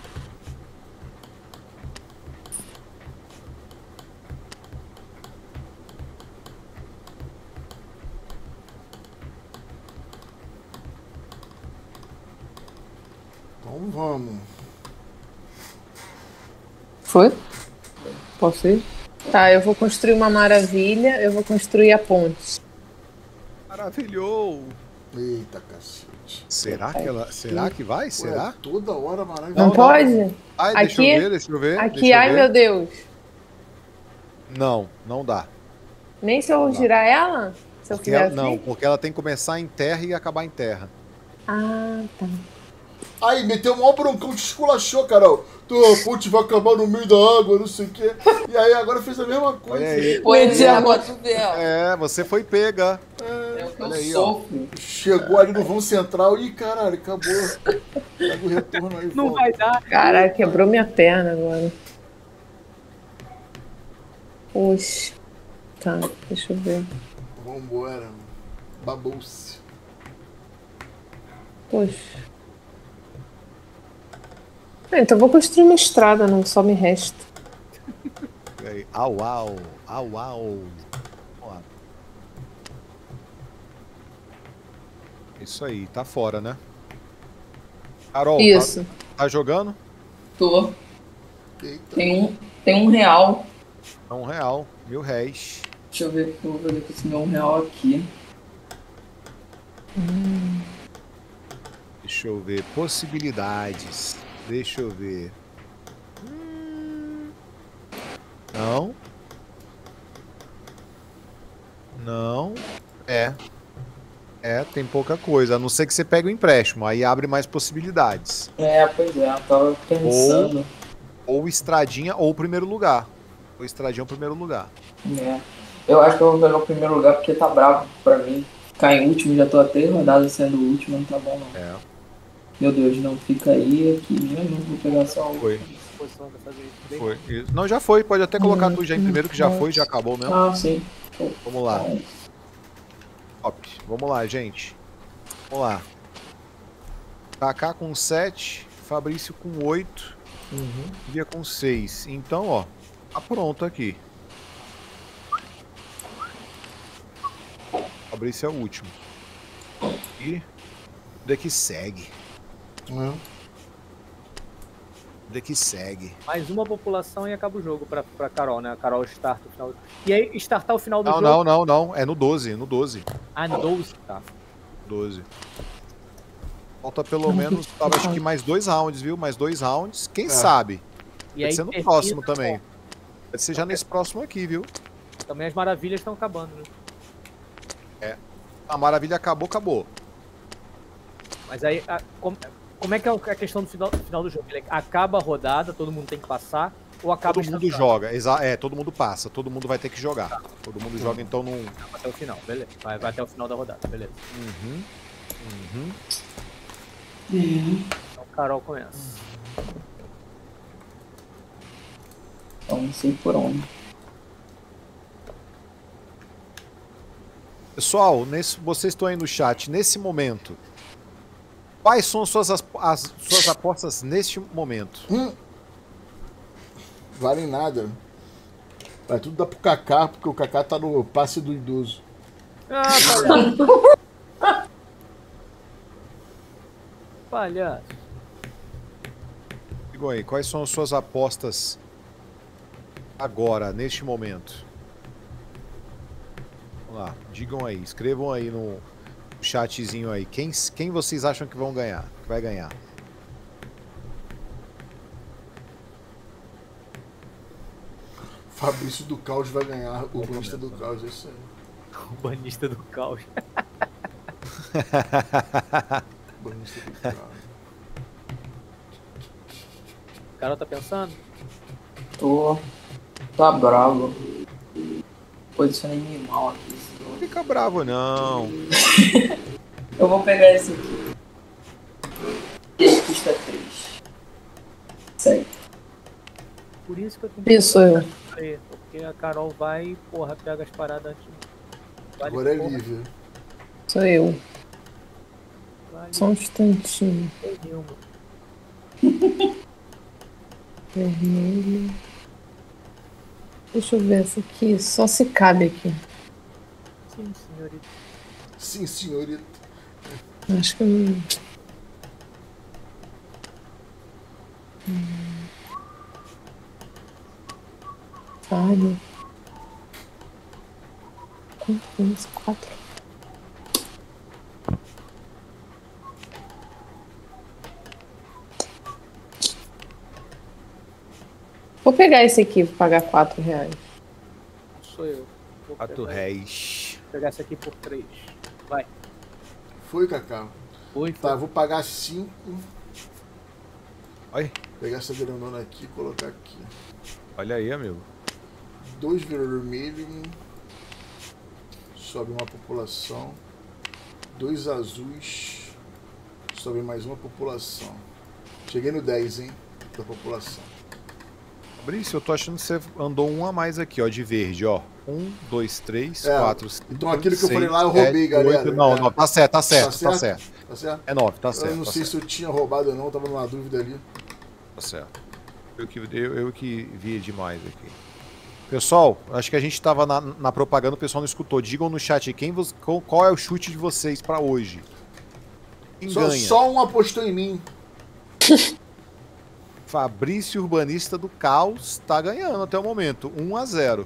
Então vamos. Foi? Posso ir? Tá, eu vou construir uma maravilha, eu vou construir a ponte. Maravilhou! Eita, cacete. Será que vai? Ué, Será? toda hora maravilhoso. Não, pode? Ai, deixa Aqui? eu ver. Aqui, deixa eu ai ver. meu Deus. Não, não dá. Nem se eu girar ela? Se eu Porque fizer ela, não, assim? porque ela tem que começar em terra e acabar em terra. Ah, tá. Aí, meteu o maior broncão, te esculachou, Carol. A ponte vai acabar no meio da água, não sei o quê. E aí agora fez a mesma coisa. Olha aí. Pois é, pra tu ver, ó. É, você foi pega. É o que eu olha aí, ó. sofro. Chegou ali no vão central e caralho, acabou. Pega o retorno aí, Não volta. vai dar. Caralho, quebrou minha perna agora. Oxi. Tá, deixa eu ver. Vambora. Babou-se. Poxa. Então eu vou construir uma estrada, não só me resta. E aí, au, au, au, au. Vamos lá. Isso aí, tá fora, né? Carol, Isso. tá jogando? Tô. Eita. Tem um real. R$1, R$1.000. Deixa eu ver, eu vou fazer com esse meu real aqui. Deixa eu ver. Possibilidades. Deixa eu ver. Não. Não. Tem pouca coisa. A não ser que você pegue o empréstimo. Aí abre mais possibilidades. É, pois é, eu tava pensando. Ou estradinha ou primeiro lugar. Ou estradinha ou primeiro lugar. É. Eu acho que eu vou pegar o primeiro lugar porque tá bravo pra mim. Ficar em último, já tô até rodada sendo o último, não tá bom não. É. Meu Deus, não, fica aí aqui mesmo, vou pegar só o. Foi. Posição pra fazer isso. Bem- Foi. Isso. Não, já foi. Pode até colocar tu já em primeiro, que já foi, já acabou mesmo. Ah, sim. Vamos lá. Top. Vamos lá, gente. Vamos lá. Kaká com 7, Fabrício com 8, Bia com 6. Então, ó, tá pronto aqui. Fabrício é o último. E daqui segue. Daqui segue. Mais uma população e acaba o jogo pra Carol, né? A Carol starta o final. E aí, startar o final do Não, jogo. não. É no 12, no 12. Ah, 12, tá. 12. Falta pelo menos, acho que mais 2 rounds, viu? Mais 2 rounds. Quem sabe? E Pode aí, ser no termina próximo com- também. Pode ser já nesse próximo aqui, viu? Também as maravilhas estão acabando, né? A maravilha acabou. Mas aí, como é que é a questão do final do jogo? Ele acaba a rodada, todo mundo tem que passar, ou acaba Todo mundo instantâneo? joga. Todo mundo passa. Todo mundo vai ter que jogar. Todo mundo joga, então não. Até o final, beleza. Vai até o final da rodada, beleza. Então, Carol começa. Então não sei por onde. Pessoal, vocês estão aí no chat, nesse momento. Quais são as suas apostas neste momento? Vale nada. Vai tudo dar pro Kaká, porque o Kaká tá no passe do idoso. Ah, palhaço. Palhaço. Digam aí, quais são as suas apostas agora, neste momento? Vamos lá, digam aí, escrevam aí no chatzinho aí. Quem vocês acham que vão ganhar? Que vai ganhar? Fabrício do Caos vai ganhar o Banista do Caos, é isso aí. O banista do caos. Banista do Caos. O cara tá pensando? Tô. Tá bravo. Posicionei mal aqui. Não fica bravo, não. Eu vou pegar esse aqui. Esse custa 3. Segue. Por isso que eu tenho que Isso eu. aí, porque a Carol vai e, porra, pega as paradas antes. Vale, Agora é porra, Lívia. Sou eu. vale Só um instantinho. nenhuma. Vermelho. Deixa eu ver essa aqui. Só se cabe aqui. Sim, senhorita. Sim, senhorita. Acho que eu não. Falha. Quanto foi isso? 4. Vou pegar esse aqui, vou pagar R$4. Sou eu. Vou 4 pegar- réis. pegar essa aqui por 3. Vai. Foi, Cacau. Foi, Tá, vou pagar 5. Olha, Pegar essa grandona aqui e colocar aqui. olha aí, amigo. 2 vermelhos. Sobe uma população. 2 azuis. Sobe mais uma população. Cheguei no 10, hein? Da população. Fabrício, eu tô achando que você andou um a mais aqui, ó, de verde, ó. 1, 2, 3, É, 4, 5. então aquilo que eu falei lá eu roubei, galera. Não, É. não, tá certo, tá certo, Tá tá certo? certo. Tá certo? É 9, tá certo. Eu não tá sei certo, se eu tinha roubado ou não, tava numa dúvida ali. tá certo. Eu que vi demais aqui. Pessoal, acho que a gente tava na propaganda, o pessoal não escutou. Digam no chat qual é o chute de vocês pra hoje. Quem ganha? Só um apostou em mim. Fabrício Urbanista do Caos tá ganhando até o momento. 1-0.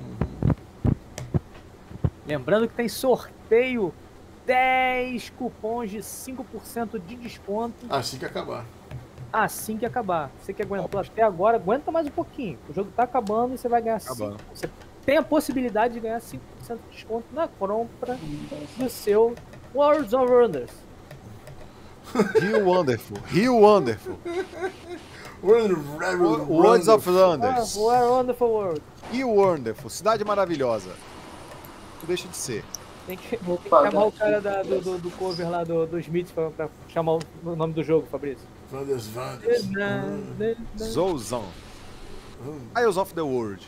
Lembrando que tem sorteio 10 cupons de 5% de desconto Assim que acabar. assim que acabar. Você que aguentou até agora, aguenta mais um pouquinho. O jogo tá acabando e você vai ganhar Acabando. 5%. Você tem a possibilidade de ganhar 5% de desconto na compra do seu Worlds of Wonders. Rio Wonderful. Rio Wonderful. Worlds of Wonders. Wonderful World. Rio Wonderful. Cidade maravilhosa. Não deixa de ser. Tem que pagar chamar o cara do cover lá do Smith pra chamar o nome do jogo, Fabrício. Wonders. Zouzão. Isles of the World.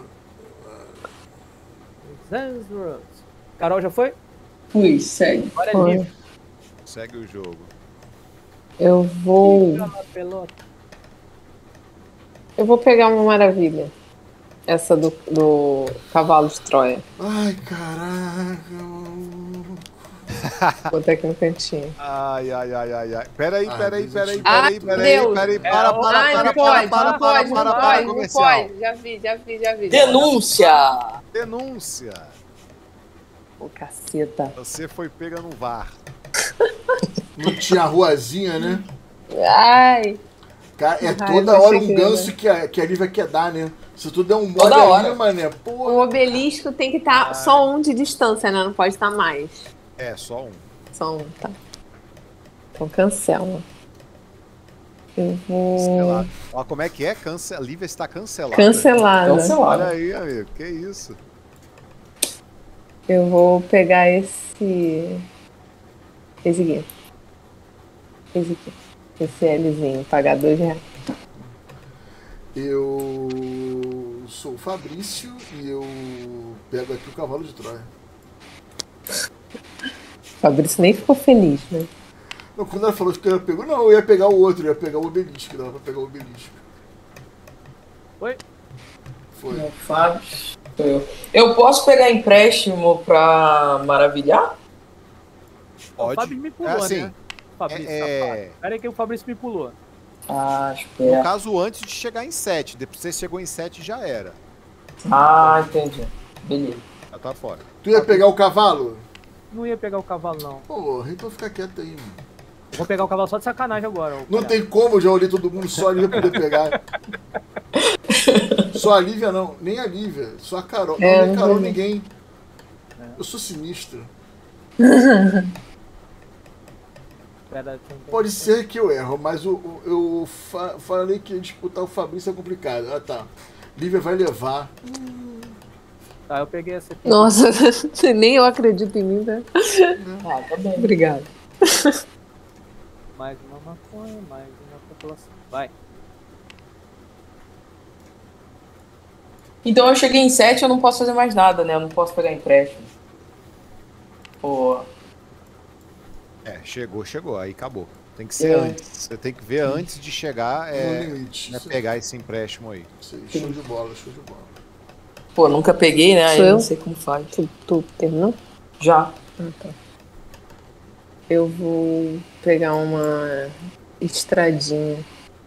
Carol já foi? Fui, segue. Agora é Foi. livre. Segue o jogo. Eu vou. Pelota. Eu vou pegar uma maravilha. Essa do cavalo de Troia. Ai, caraca. Vou botar aqui no cantinho. Ai. Peraí. Ai, Para Não comercial. pode. Já vi. Denúncia! Denúncia. Ô, caceta. Você foi pega no VAR. Não tinha a ruazinha, né? Ai. Cara, é Ai, toda eu hora achei um que ganso que a Lívia quer dar, né? Se tu der um mole Toda hora. ali, mané, O porra. obelisco tem que estar só um de distância, né? Não pode estar mais. É, só um. Só um, tá. Então cancela. Eu vou. Cancelado. Ó, como é que é? A Lívia está cancelada. Cancelada. Olha aí, amigo. Que isso? Eu vou pegar esse. Esse aqui. Esse Lzinho, pagar R$2. Eu sou o Fabrício e eu pego aqui o cavalo de Troia. O Fabrício nem ficou feliz, né? Não, quando ela falou que ela pegou, não, eu ia pegar o outro, eu ia pegar o obelisco, dava pra pegar o obelisco. Foi? Foi. Meu Fábio. Eu posso pegar empréstimo pra maravilhar? O Pode. Fabrício me pulou, assim, né? Fabrício, é- safado. Pera aí que o Fabrício me pulou. Ah, No espera. caso, antes de chegar em 7. Depois você chegou em 7 já era. Ah, entendi. Beleza. Já tá fora. Tu ia pegar o cavalo? Não ia pegar o cavalo, não. Porra, então fica quieto aí, mano. Eu vou pegar o cavalo só de sacanagem agora. ô Não palhaço. tem como, já olhei todo mundo, só a Lívia poder pegar. Só a Lívia não, nem a Lívia, só a Carol. Não, nem não Carol, vou ver. ninguém. Eu sou sinistro. Pera, tem- Pode ser que eu erro, mas eu falei que disputar o Fabrício é complicado. Ah, tá. Lívia vai levar. Tá, eu peguei essa aqui. Nossa, nem eu acredito em mim, né? Ah, tá bem. Obrigada. Mais uma maconha, mais uma população. Vai. Então eu cheguei em 7, eu não posso fazer mais nada, né? Eu não posso pegar empréstimo. Pô. Chegou. Aí acabou. Tem que ser É. antes. Você tem que ver antes de chegar, No limite. né, pegar esse empréstimo aí. Isso aí, show de bola, show de bola. Pô, nunca peguei, né? Aí Sou eu eu? não sei como faz. Tu terminou? Já. Ah, tá. Eu vou pegar uma estradinha.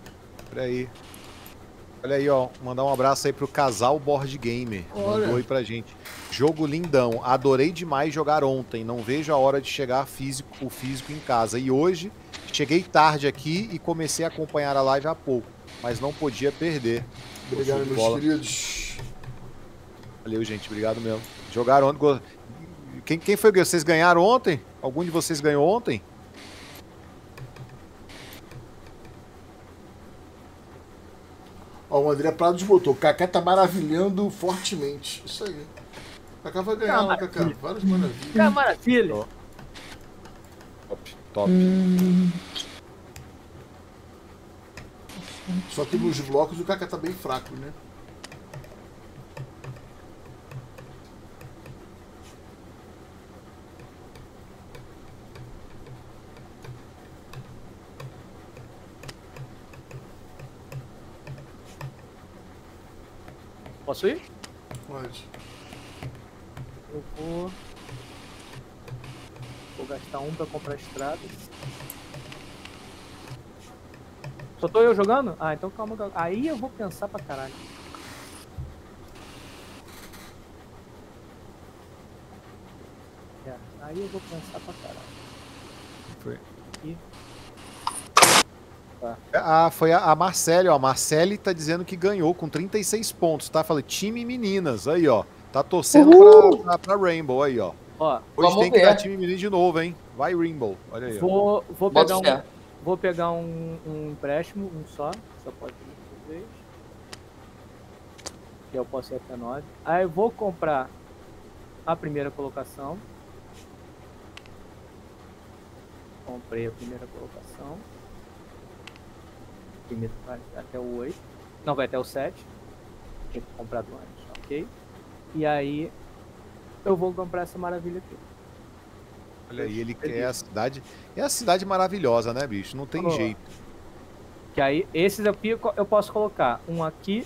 Olha aí, ó. Mandar um abraço aí pro Casal Board Gamer. Olha. Mandou aí pra gente. Jogo lindão. Adorei demais jogar ontem. Não vejo a hora de chegar o físico em casa. E hoje, cheguei tarde aqui e comecei a acompanhar a live há pouco. Mas não podia perder. Obrigado, Show de meus bola. queridos. Valeu, gente. Obrigado mesmo. Jogaram ontem. Quem foi? Vocês ganharam ontem? Algum de vocês ganhou ontem? Ó, o André Prados botou. O Kaká tá maravilhando fortemente. Isso aí. O Kaká vai ganhar, ó, Kaká. Várias maravilhas. Que maravilha. Top. Só que nos blocos o Kaká tá bem fraco, né? Posso ir? Pode. Eu vou... Vou gastar um pra comprar estrada. Só tô eu jogando? Ah, então calma. Aí eu vou pensar pra caralho. Aí eu vou pensar pra caralho. Foi. E... Foi a Marcele, ó. A Marcele tá dizendo que ganhou com 36 pontos, tá? Falei, time meninas, aí, ó. Tá torcendo pra Rainbow, aí, ó. Ó, Hoje Vamos tem que ver. dar time menino de novo, hein? Vai Rainbow, olha aí, ó. vou pegar um empréstimo, um só pode ir por vez. Que eu posso ir até 9. Aí eu vou comprar a primeira colocação. Comprei a primeira colocação. Primeiro vai até o 8. Não, vai até o 7. Tinha que comprar do antes, ok? E aí eu vou comprar essa maravilha aqui. Olha aí, ele quer a cidade. É a cidade maravilhosa, né, bicho? Não tem Ó. jeito. Que aí, esses aqui eu posso colocar um aqui.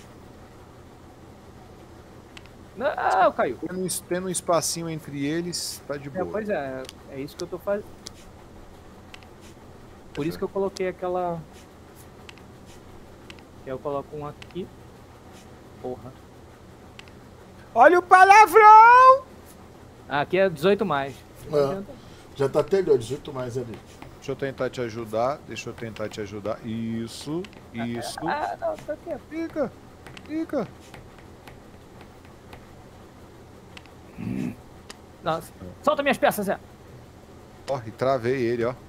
Ah, caiu. Tendo um espacinho entre eles, tá de boa. Pois é isso que eu tô fazendo. Por isso que eu coloquei aquela. Eu coloco um aqui. Porra. Olha o palavrão! Ah, aqui é 18 mais. Já tá até ali, ó, 18 mais ali. Deixa eu tentar te ajudar. Isso. Ah, não, tá aqui. Fica. Nossa. Solta minhas peças, Zé. Ó, e travei ele, ó.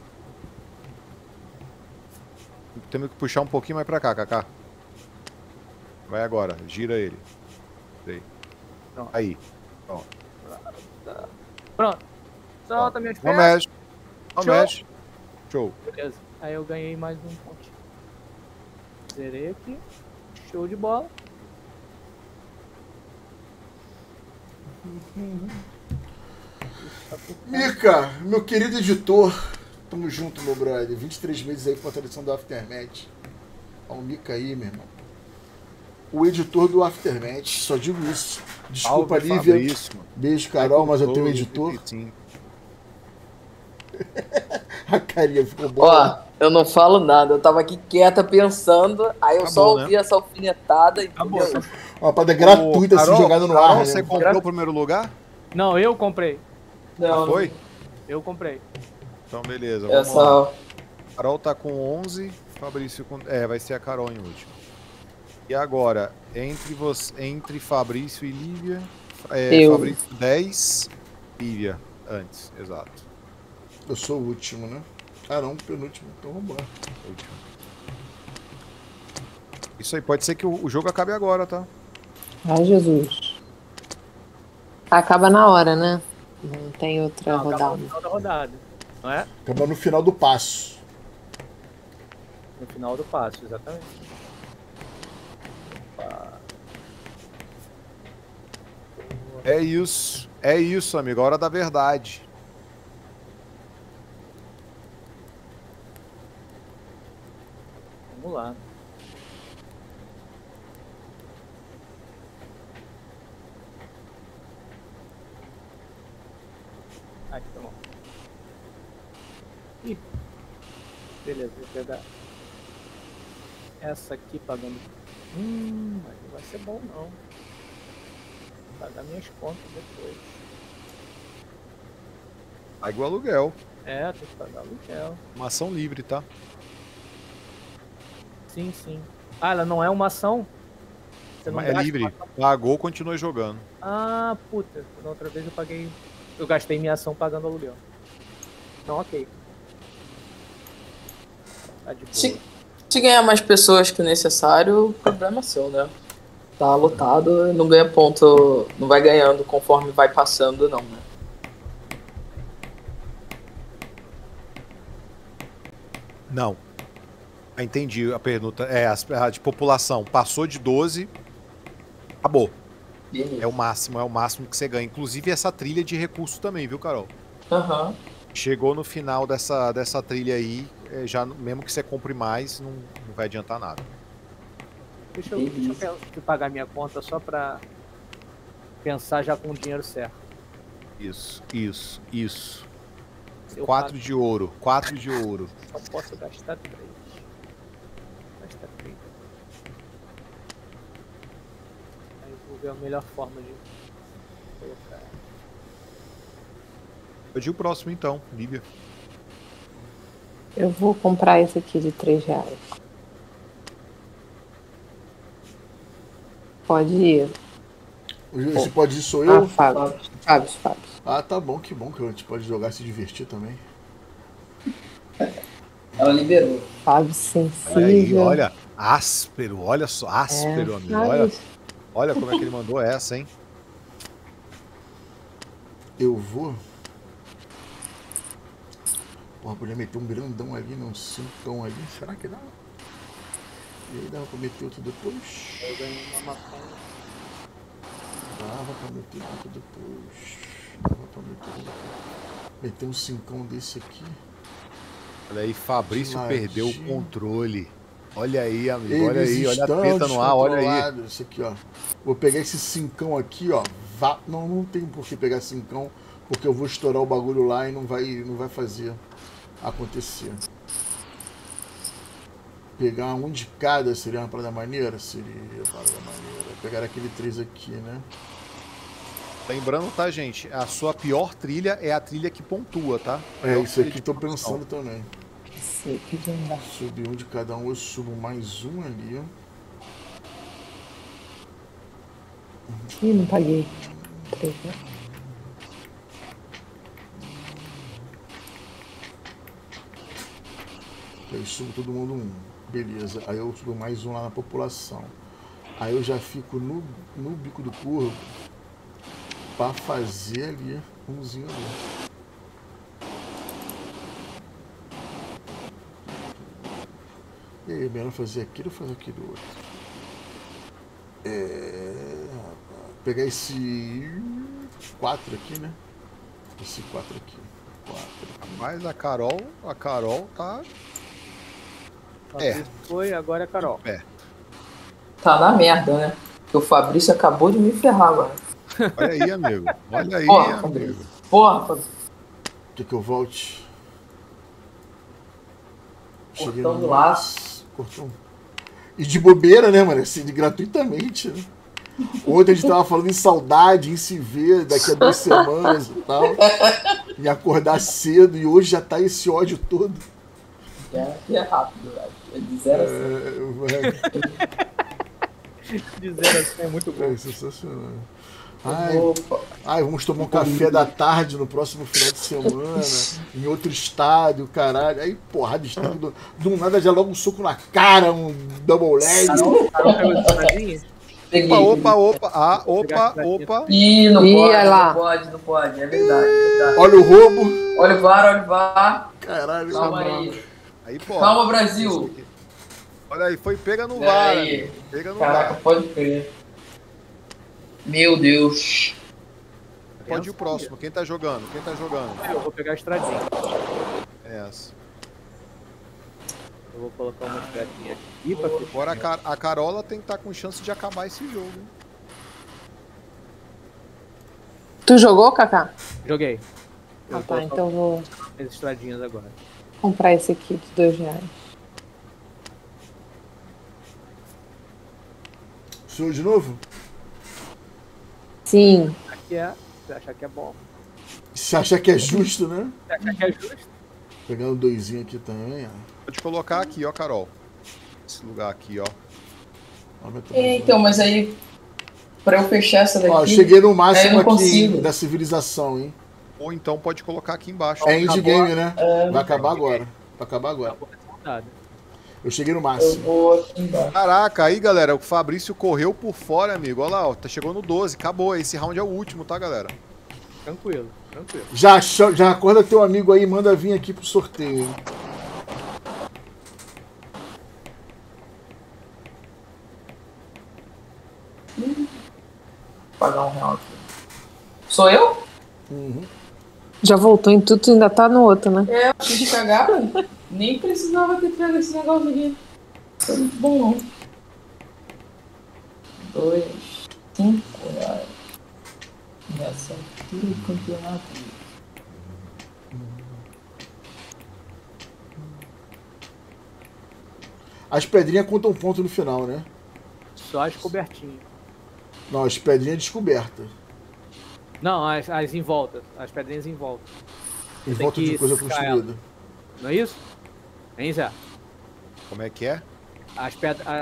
Temos que puxar um pouquinho mais pra cá, Kaká. Vai agora, gira ele. Pronto. Aí. Pronto. Solta minhas Não peças. mexe. Não Show. mexe. Show. Beleza. Aí eu ganhei mais um ponto. Zerei aqui. Show de bola. Mika, meu querido editor. Tamo junto, meu brother. 23 meses aí com a tradução do Aftermath. Ó, o Mika aí, meu irmão. o editor do Aftermath, só digo isso. Desculpa, Salve, Lívia. Fabrício. Beijo, Carol, mas eu tenho um editor. Sim. A carinha ficou boa. Ó, eu não falo nada, eu tava aqui quieta pensando, aí eu só Acabou, ouvi essa alfinetada, Acabou. entendeu? Uma parada gratuita, assim, Carol, jogada no Carol, ar, você né? comprou o primeiro lugar? Não, eu comprei. Não, Foi? Eu comprei. Então, beleza. Vamos lá. essa... Carol tá com 11, Fabrício com... vai ser a Carol em último. E agora, entre Fabrício e Lívia... Eu. Fabrício 10, Lívia antes, exato. Eu sou o último, né? Ah, não, penúltimo. Então vamos lá. Último. Isso aí, pode ser que o jogo acabe agora, tá? Ai, Jesus. Acaba na hora, né? Não tem outra Não, acabou rodada. no final da rodada. Não é? Acabou no final do passo. No final do passo, exatamente. É isso, amigo. A hora da verdade. Vamos lá. Aqui, tá bom. Ih. Beleza, vou pegar essa aqui pagando. Mas não vai ser bom não. Vou pagar minhas contas depois. Pague o aluguel. É, tem que pagar aluguel. Uma ação livre, tá? Sim, sim. Ah, ela não é uma ação? Você não É gasta livre. uma ação? Pagou, continua jogando. Ah, puta. Na outra vez eu paguei. Eu gastei minha ação pagando aluguel. Então, ok. Tá de boa. Se ganhar mais pessoas que o necessário, o problema é seu, né? Tá lotado, não ganha ponto, não vai ganhando conforme vai passando, não, né? Não. Entendi a pergunta. A de população passou de 12, acabou. Beleza. É o máximo que você ganha. Inclusive essa trilha de recurso também, viu, Carol? Aham. Chegou no final dessa trilha aí, já mesmo que você compre mais, não vai adiantar nada. Deixa eu pagar minha conta só pra pensar já com o dinheiro certo. Isso. Se eu 4 pago, de ouro. só posso gastar 3. Gastar 30. Aí eu vou ver a melhor forma de colocar. Eu digo o próximo então, Lívia. Eu vou comprar esse aqui de R$3. Pode ir. Esse pode ir, sou eu? Fábio. Ah, tá bom, que bom que a gente pode jogar e se divertir também. Ela liberou. Fábio Olha aí, sensível. olha. Áspero, olha só. Áspero, amigo. Olha como é que ele mandou essa, hein? Eu vou... Porra, podia meter um grandão ali, não, um cincão ali. Será que dá? E aí dava pra meter outro depois? Eu ganhei uma maçã. Dava pra meter outro depois. Dava pra meter outro depois. Meter um cincão desse aqui. Olha aí, Fabrício Que perdeu o ladinho. controle. Olha aí, amigo. Eles Olha aí, olha a estão treta no ar, olha aí. descontrolados. Isso aqui, ó. Vou pegar esse cincão aqui, ó. Não tem por que pegar cincão, porque eu vou estourar o bagulho lá e não vai fazer acontecer. Pegar um de cada seria uma parada maneira? Seria uma parada maneira. Pegar aquele 3 aqui, né? Lembrando, tá, gente? A sua pior trilha é a trilha que pontua, tá? É, Pior isso trilha aqui de tô pontuação. pensando também. Sei que não dá. Subir um de cada um, eu subo mais um ali, ó. Ih, não paguei. 3, né? Aí subo todo mundo um. Beleza. Aí eu subo mais um lá na população. Aí eu já fico no bico do corvo pra fazer ali umzinho ali. E aí, melhor fazer aquilo ou fazer aquele outro? Pegar esse 4 aqui, né? Esse 4 aqui. 4. Mas a Carol tá Fabrício foi, agora é a Carol. perto. Tá na merda, né? Porque o Fabrício acabou de me ferrar agora. Olha aí, amigo. Olha aí, Porra, amigo. Fabrício. Porra, Fabrício. Quer que eu volte? Cheguei Cortão no do laço. Cortou. E de bobeira, né, mano? Assim, gratuitamente, né? Ontem a gente tava falando em saudade, em se ver daqui a 2 semanas e tal. E acordar cedo, e hoje já tá esse ódio todo. É rápido, velho. É de 0 a 100. De 0 a 100 é muito bom. É sensacional. Opa. Ai, vamos tomar um café da tarde no próximo final de semana, em outro estádio, caralho. Aí, porra, de estádio, do nada já logo um soco na cara, um double leg. Carol pegou esse tadinho? Peguei. Opa. Ih, não Ih, pode, olha lá. não pode. É verdade, é verdade. Olha o roubo. Olha o VAR. Caralho, Calma aí. Aí, pô. Calma, Brasil. Olha aí, foi pega no É VAR, aí. amigo. Pega no Caraca, VAR. pode crer. Meu Deus. Pode ir o próximo. Quem tá jogando? Eu vou pegar a estradinha. Essa. Eu vou colocar uma estradinha aqui pra fechar. Agora a Carola tem que estar com chance de acabar esse jogo, hein? Tu jogou, Kaká? Joguei. Ah, tá, então eu vou As estradinhas agora. comprar esse aqui de R$2. Sou de novo? Sim. Aqui é. Você achar que é bom. Se achar que é justo, né? Você achar que é justo? Pegar um 2 aqui também, ó. Pode colocar aqui, ó, Carol. Esse lugar aqui, ó. Ó, Então, mas aí, pra eu fechar essa daqui... Ó, cheguei no eu máximo não aqui consigo. da civilização, hein? Ou então pode colocar aqui embaixo. É endgame, né? É. Vai acabar agora. Vai acabar agora. Acabou essa rodada. Eu cheguei no Eu máximo. vou aqui embaixo. Caraca, aí, galera, o Fabrício correu por fora, amigo. Olha lá, ó, chegou no 12. Acabou. Esse round é o último, tá, galera? Tranquilo. Já acorda teu amigo aí e manda vir aqui pro sorteio, hein? Vou pagar R$1 aqui. Sou eu? Já voltou em tudo, tu ainda tá no outro, né? É, eu fui cagar, mano. Nem precisava ter pego esse negócio aqui. Foi muito bom, não. 2, 5 reais. Nessa altura do campeonato. As pedrinhas contam um ponto no final, né? Só as cobertinhas. Não, as pedrinhas descobertas. Não, as em volta. As pedrinhas em volta. Em Tem volta que de coisa riscar construída. Não é isso? Hein, Zé? Como é que é? As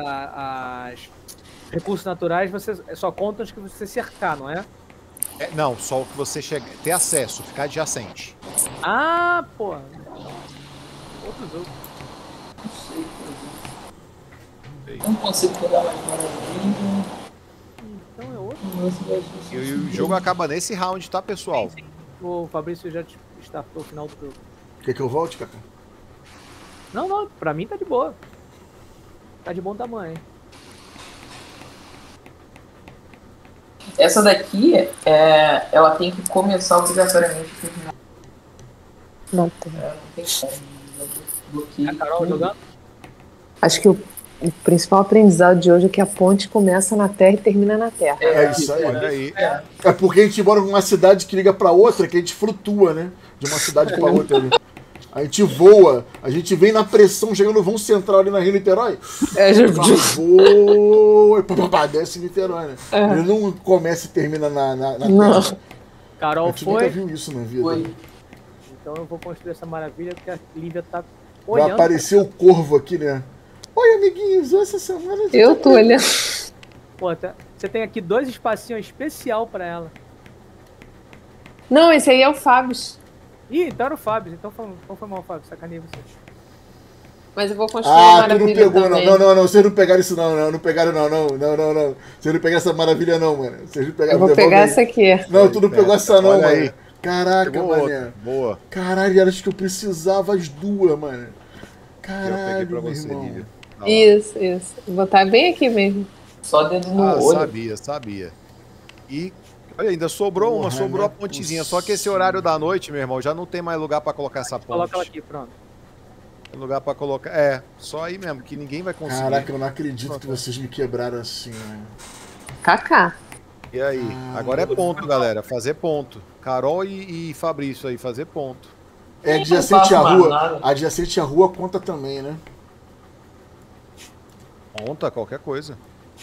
recursos naturais você só conta os que você cercar, não é? Não, só o que você ter acesso, ficar adjacente. Ah, pô. Outro jogo. Não consigo pegar mais maravilha. Então é outro. E o jogo acaba nesse round, tá, pessoal? O Fabrício já startou o final do jogo. Quer que eu volte, Cacá? Não, pra mim tá de boa. Tá de bom tamanho. Essa daqui, ela tem que começar obrigatoriamente a terminar. Não tem. Não tem como. Bloqueio A Carol tudo. jogando? Acho que o principal aprendizado de hoje é que a ponte começa na Terra e termina na Terra. É isso aí. Olha aí. É porque a gente mora numa cidade que liga pra outra, que a gente flutua, né? De uma cidade pra outra. Né? A gente voa, a gente vem na pressão, chegando no vão central ali na Rio Niterói. É, já Voa, e pá, desce em Niterói, né? É. Ele não começa e termina na Não. terra. A Carol gente nunca foi. viu isso na vida. Foi. Então eu vou construir essa maravilha porque a Lívia tá Vai olhando. aparecer o corvo aqui, né? Oi, amiguinhos, essa semana... Eu tô olhando. Pô, você tem aqui 2 espacinhos especial pra ela. Não, esse aí é o Fábio. Ih, então era o Fábio. Então foi mal, Fábio. Sacanei você. Mas eu vou construir a Ah, tu não maravilha pegou, também. não, vocês não pegaram isso não pegaram não. Vocês não pegaram essa maravilha não, mano. Vocês não pegaram, Eu vou devolve pegar aí. essa aqui. Não, tu não pegou essa não, Olha mano. aí. Caraca, Pegou mané. outra. Boa. Caralho, era acho que eu precisava as duas, mano. Eu peguei Caralho, pra meu você, irmão. Lívia. Olha lá. Isso. Vou botar bem aqui mesmo. Só dedo no Ah, olho. sabia. E olha, ainda sobrou Porra, sobrou não é a pontezinha. Só que esse horário da noite, meu irmão, já não tem mais lugar pra colocar essa Coloca ela ponte. aqui, pronto. Tem lugar pra colocar. É, só aí mesmo, que ninguém vai conseguir. Caraca, eu não acredito que vocês me quebraram assim, né? Kaká. E aí? Agora é ponto, galera. Fazer ponto. Carol e Fabrício aí, fazer ponto. É adjacente à rua. Adjacente à rua conta também, né? Conta, qualquer coisa.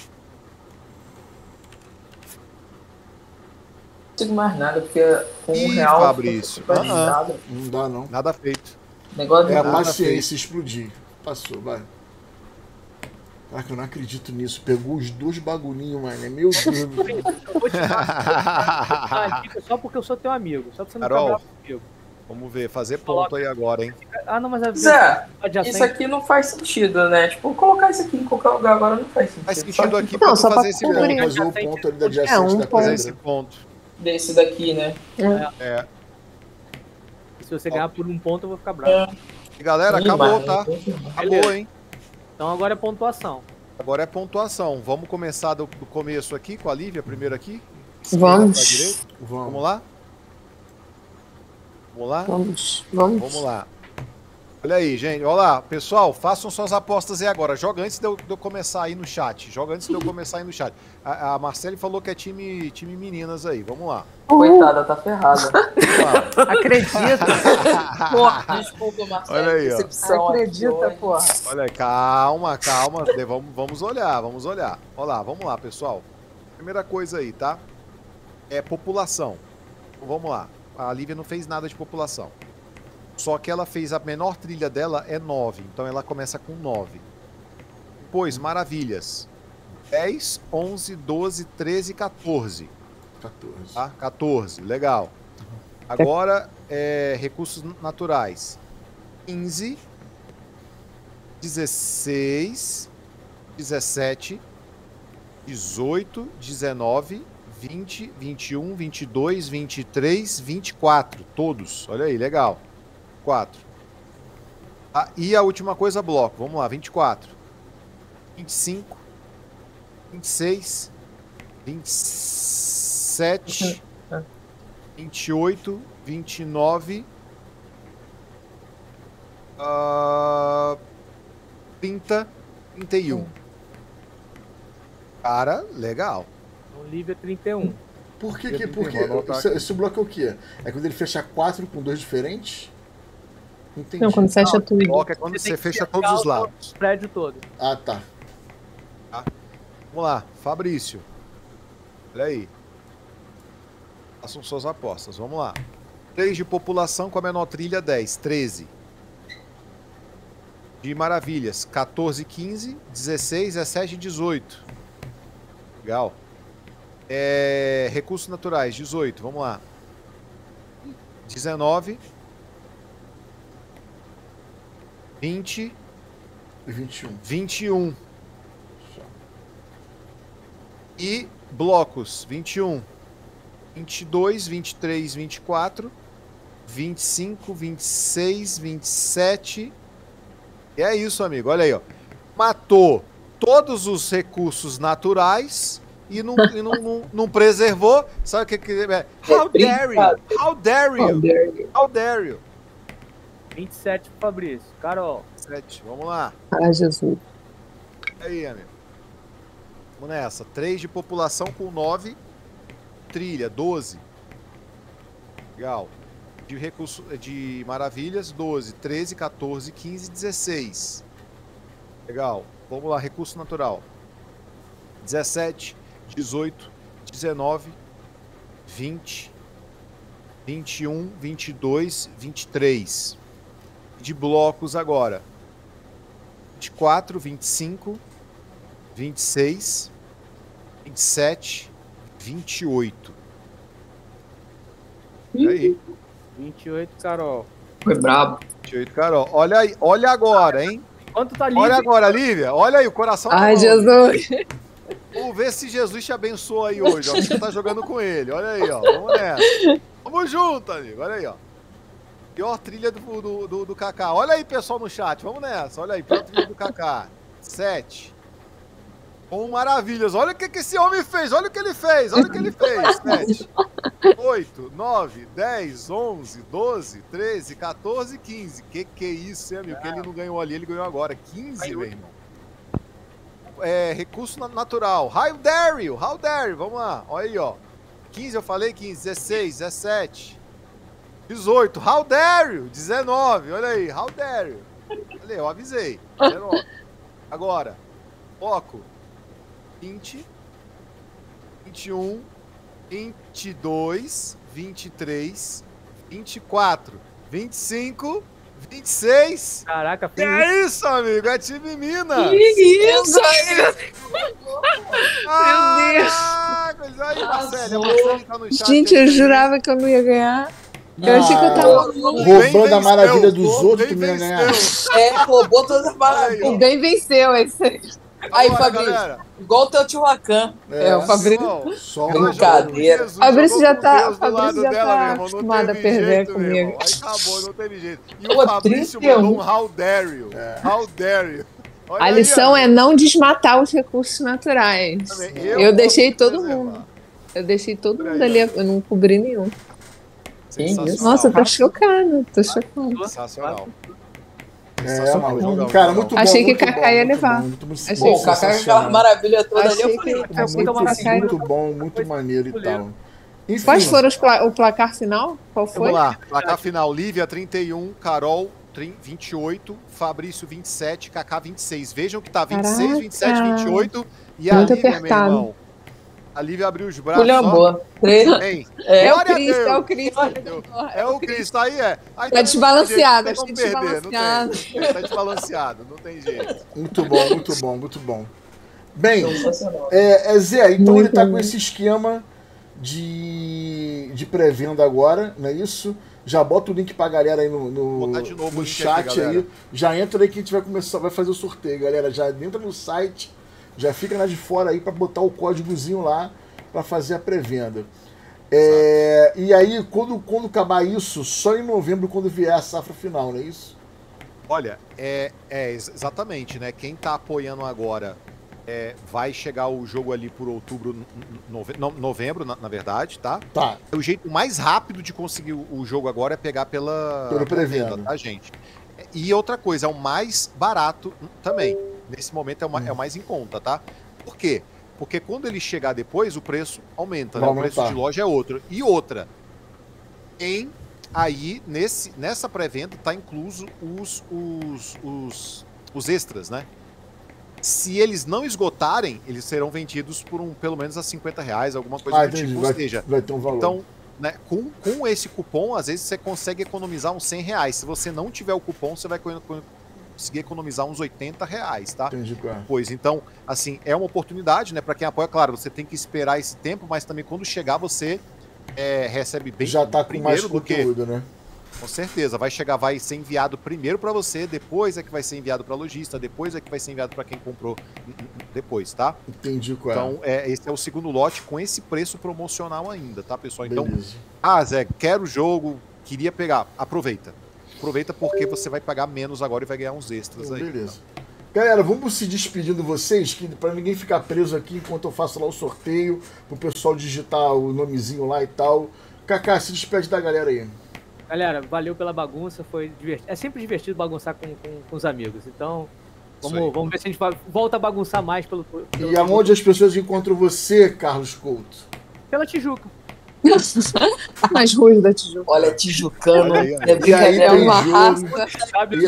Não consigo mais nada, porque com Ih, R$1 Fabrício. fica agitado. Não dá, não. Nada feito. Negócio É a de paciência, explodir. Passou, vai. Caraca, eu não acredito nisso. Pegou os dois bagulhinhos, mano. É meu Deus. Eu vou te dar uma dica só porque eu sou teu amigo. Só pra você não ficar Carol. bravo comigo. Vamos ver, fazer ponto aí agora, hein? Ah, não, mas a Zé, adjacente. isso aqui não faz sentido, né? Tipo, colocar isso aqui em qualquer lugar agora não faz sentido. Faz Só sentido que aqui Não, pra só tu pra fazer esse cobrir. ponto. Fazer o ponto ali da adjacente da Fazer esse pedra. ponto. Desse daqui, né? É. Se você ganhar por um ponto, eu vou ficar bravo. E galera, Ih, acabou, mano, tá? Acabou, Beleza. hein? Então agora é pontuação. Agora é pontuação. Vamos começar do começo aqui, com a Lívia, primeiro aqui. Vamos. Pra direita. Vamos lá? Vamos lá? Vamos lá. Olha aí, gente. Olha lá. Pessoal, façam suas apostas aí agora. Joga antes de eu começar aí no chat. Joga antes de eu começar aí no chat. A Marcele falou que é time meninas aí. Vamos lá. Coitada, tá ferrada. Vamos lá. Acredita. Porra, desculpa, Marcelo. Olha aí, ó. Decepção aqui Acredita, hoje. porra. Olha aí, calma. Vamos olhar. Olha lá, vamos lá, pessoal. Primeira coisa aí, tá? É população. Então, vamos lá. A Lívia não fez nada de população. Só que ela fez a menor trilha dela é 9. Então ela começa com 9. Depois, maravilhas. 10, 11, 12, 13, 14. 14. Tá? 14, legal. Agora, recursos naturais. 15, 16, 17, 18, 19, 20, 21, 22, 23, 24. Todos. Olha aí, legal. 4. Ah, e a última coisa, bloco. Vamos lá, 24. 25, 26, 27, 28, 29, 30, 31. Cara, legal. Então, Lívia 31. Por que Eu que... tenho Por que anotar que aqui. esse bloco é o quê? É quando ele fecha 4 com 2 diferentes? Entendi. Não, quando fecha tudo. Bloco é quando Você tem você que fecha fechar todos os o lados. prédio todo. Ah, tá. Vamos lá, Fabrício. Olha aí. Façam suas apostas. Vamos lá. 3 de população com a menor trilha, 10. 13. De maravilhas, 14, 15, 16, 17 e 18. Legal. Recursos naturais, 18. Vamos lá. 19. 20. E 21. 21. E blocos, 21, 22, 23, 24, 25, 26, 27. E é isso, amigo. Olha aí, ó. Matou todos os recursos naturais e não preservou. Sabe o que é? How dare you? How dare you? How dare you? 27 pro Fabrício. Carol. 7. Vamos lá. Ai, Jesus. E aí, amigo. Vamos nessa. 3 de população com 9. Trilha, 12. Legal. De recurso, de maravilhas, 12. 13, 14, 15, 16. Legal. Vamos lá, recurso natural. 17, 18, 19, 20, 21, 22, 23. De blocos agora. 24, 25, 26, 27, 28. E aí? 28, Carol. Foi brabo. 28, Carol. Olha aí, olha agora, hein? Quanto tá Lívia? Olha agora, Lívia. Olha aí, o coração. Ai, na mão. Jesus. Vamos ver se Jesus te abençoa aí hoje, ó. Você tá jogando com ele. Olha aí, ó. Vamos nessa. Vamos junto, amigo. Olha aí, ó. Pior trilha do Kaká. Olha aí, pessoal, no chat. Vamos nessa. Olha aí, pior trilha do Kaká. 7. Oh, maravilhas. Olha o que esse homem fez. Olha o que ele fez. 7, 8, 9, 10, 11, 12, 13, 14, 15. Que é isso, hein, amigo? Que ele não ganhou ali, ele ganhou agora. 15, meu irmão. Recurso natural. How dare you? Vamos lá. Olha aí, ó. 15, eu falei 15. 16, 17, 18. How dare you? 19. Olha aí. How dare you? Olha aí, eu avisei. 19. Agora, foco. 20, 21, 22, 23, 24, 25, 26. Caraca, Que é isso, amigo? É time Minas. Que isso? Caraca, aí, Marcelo. Marcelo tá no chat. Gente, eu jurava que eu não ia ganhar. Eu achei que eu tava roubando a maravilha dos outros que não ia ganhar. Roubou todas as maravilhas. O bem venceu esse aí. Aí, Fabrício, igual o teu tio Rakan. O Fabrício. Só brincadeira. O Fabrício já tá dela, acostumado a perder comigo. Aí acabou, não teve jeito. E Pô, o Fabrício 31. mandou um How dare you. How dare you. Olha A aí, lição amigo. é não desmatar os recursos naturais. Também, Eu deixei vou todo preservar. mundo. Eu deixei todo mundo ali, eu não cobri nenhum. Sensacional. Nossa, eu tô chocada, Sensacional. Maluco. Cara, muito bom. Achei que muito Kaká bom, ia muito levar. bom, muito Achei bom, Pô, o Kaká com aquela sensacional. maravilha toda ali, Achei eu falei, que- achei que o Kaká Muito bom, muito maneiro e tal. Enfim, Quais foram o placar final? Qual foi? Vamos lá. Placar final. Lívia, 31. Carol, 28. Fabrício, 27. Kaká, 26. Vejam que tá 26, Caraca. 27, 28. E a Muito Lívia, meu apertado. irmão. A Lívia abriu os braços. Olha ó. boa. Bem, É o glória a Cristo, Deus. é o Cristo. É o Cristo, aí é. Aí Tá desbalanceado, não tem acho que jeito, não tem como desbalanceado. perder, não tem. Tá desbalanceado, não tem jeito. muito bom, muito bom, muito bom. Bem, Sensacional. Zé, então Muito ele tá bom. com esse esquema de pré-venda agora, não é isso? Já bota o link pra galera aí Vou botar de novo o no link chat aqui, galera. aí. Já entra aí que a gente vai fazer o sorteio, galera. Já entra no site, já fica na de fora aí pra botar o códigozinho lá pra fazer a pré-venda. E aí, quando acabar isso, só em novembro, quando vier a safra final, não é isso? Olha, exatamente, né? Quem tá apoiando agora vai chegar o jogo ali por outubro, novembro, na verdade, tá? Tá. O jeito mais rápido de conseguir o jogo agora é pegar pela pré-venda, tá, gente? E outra coisa, é o mais barato também. Nesse momento é o mais em conta, tá? Por quê? Porque quando ele chegar depois, o preço aumenta, né? Vai O preço aumentar. de loja é outro. E outra, aí, nessa pré-venda, tá incluso os extras, né? Se eles não esgotarem, eles serão vendidos por pelo menos a R$50, alguma coisa do entendi. tipo. Ou seja, Vai ter um valor. então, né, com esse cupom, às vezes você consegue economizar uns R$100. Se você não tiver o cupom, você vai conseguir economizar uns R$80, tá? Entendi, cara. Pois, então, assim, é uma oportunidade, né? Para quem apoia, claro, você tem que esperar esse tempo, mas também quando chegar você recebe bem Já tá com mais primeiro do que... conteúdo, né? Com certeza, vai ser enviado primeiro para você, depois é que vai ser enviado para lojista, depois é que vai ser enviado para quem comprou depois, tá? Entendi, cara. Então, esse é o segundo lote com esse preço promocional ainda, tá, pessoal? Então, Beleza. Zé, quero o jogo, queria pegar. Aproveita porque você vai pagar menos agora e vai ganhar uns extras aí. Beleza. Galera, vamos se despedindo vocês, que para ninguém ficar preso aqui enquanto eu faço lá o sorteio, pro pessoal digitar o nomezinho lá e tal. Kaká, se despede da galera aí. Galera, valeu pela bagunça, foi divertido. É sempre divertido bagunçar com os amigos. Então, vamos ver se a gente volta a bagunçar mais pelo E aonde as pessoas encontram você, Carlos Couto? pela Tijuca. Nas ruas da Tijuca. Olha, tijucano, Olha aí, é E aí brincadeira. É tem uma jogo, raça.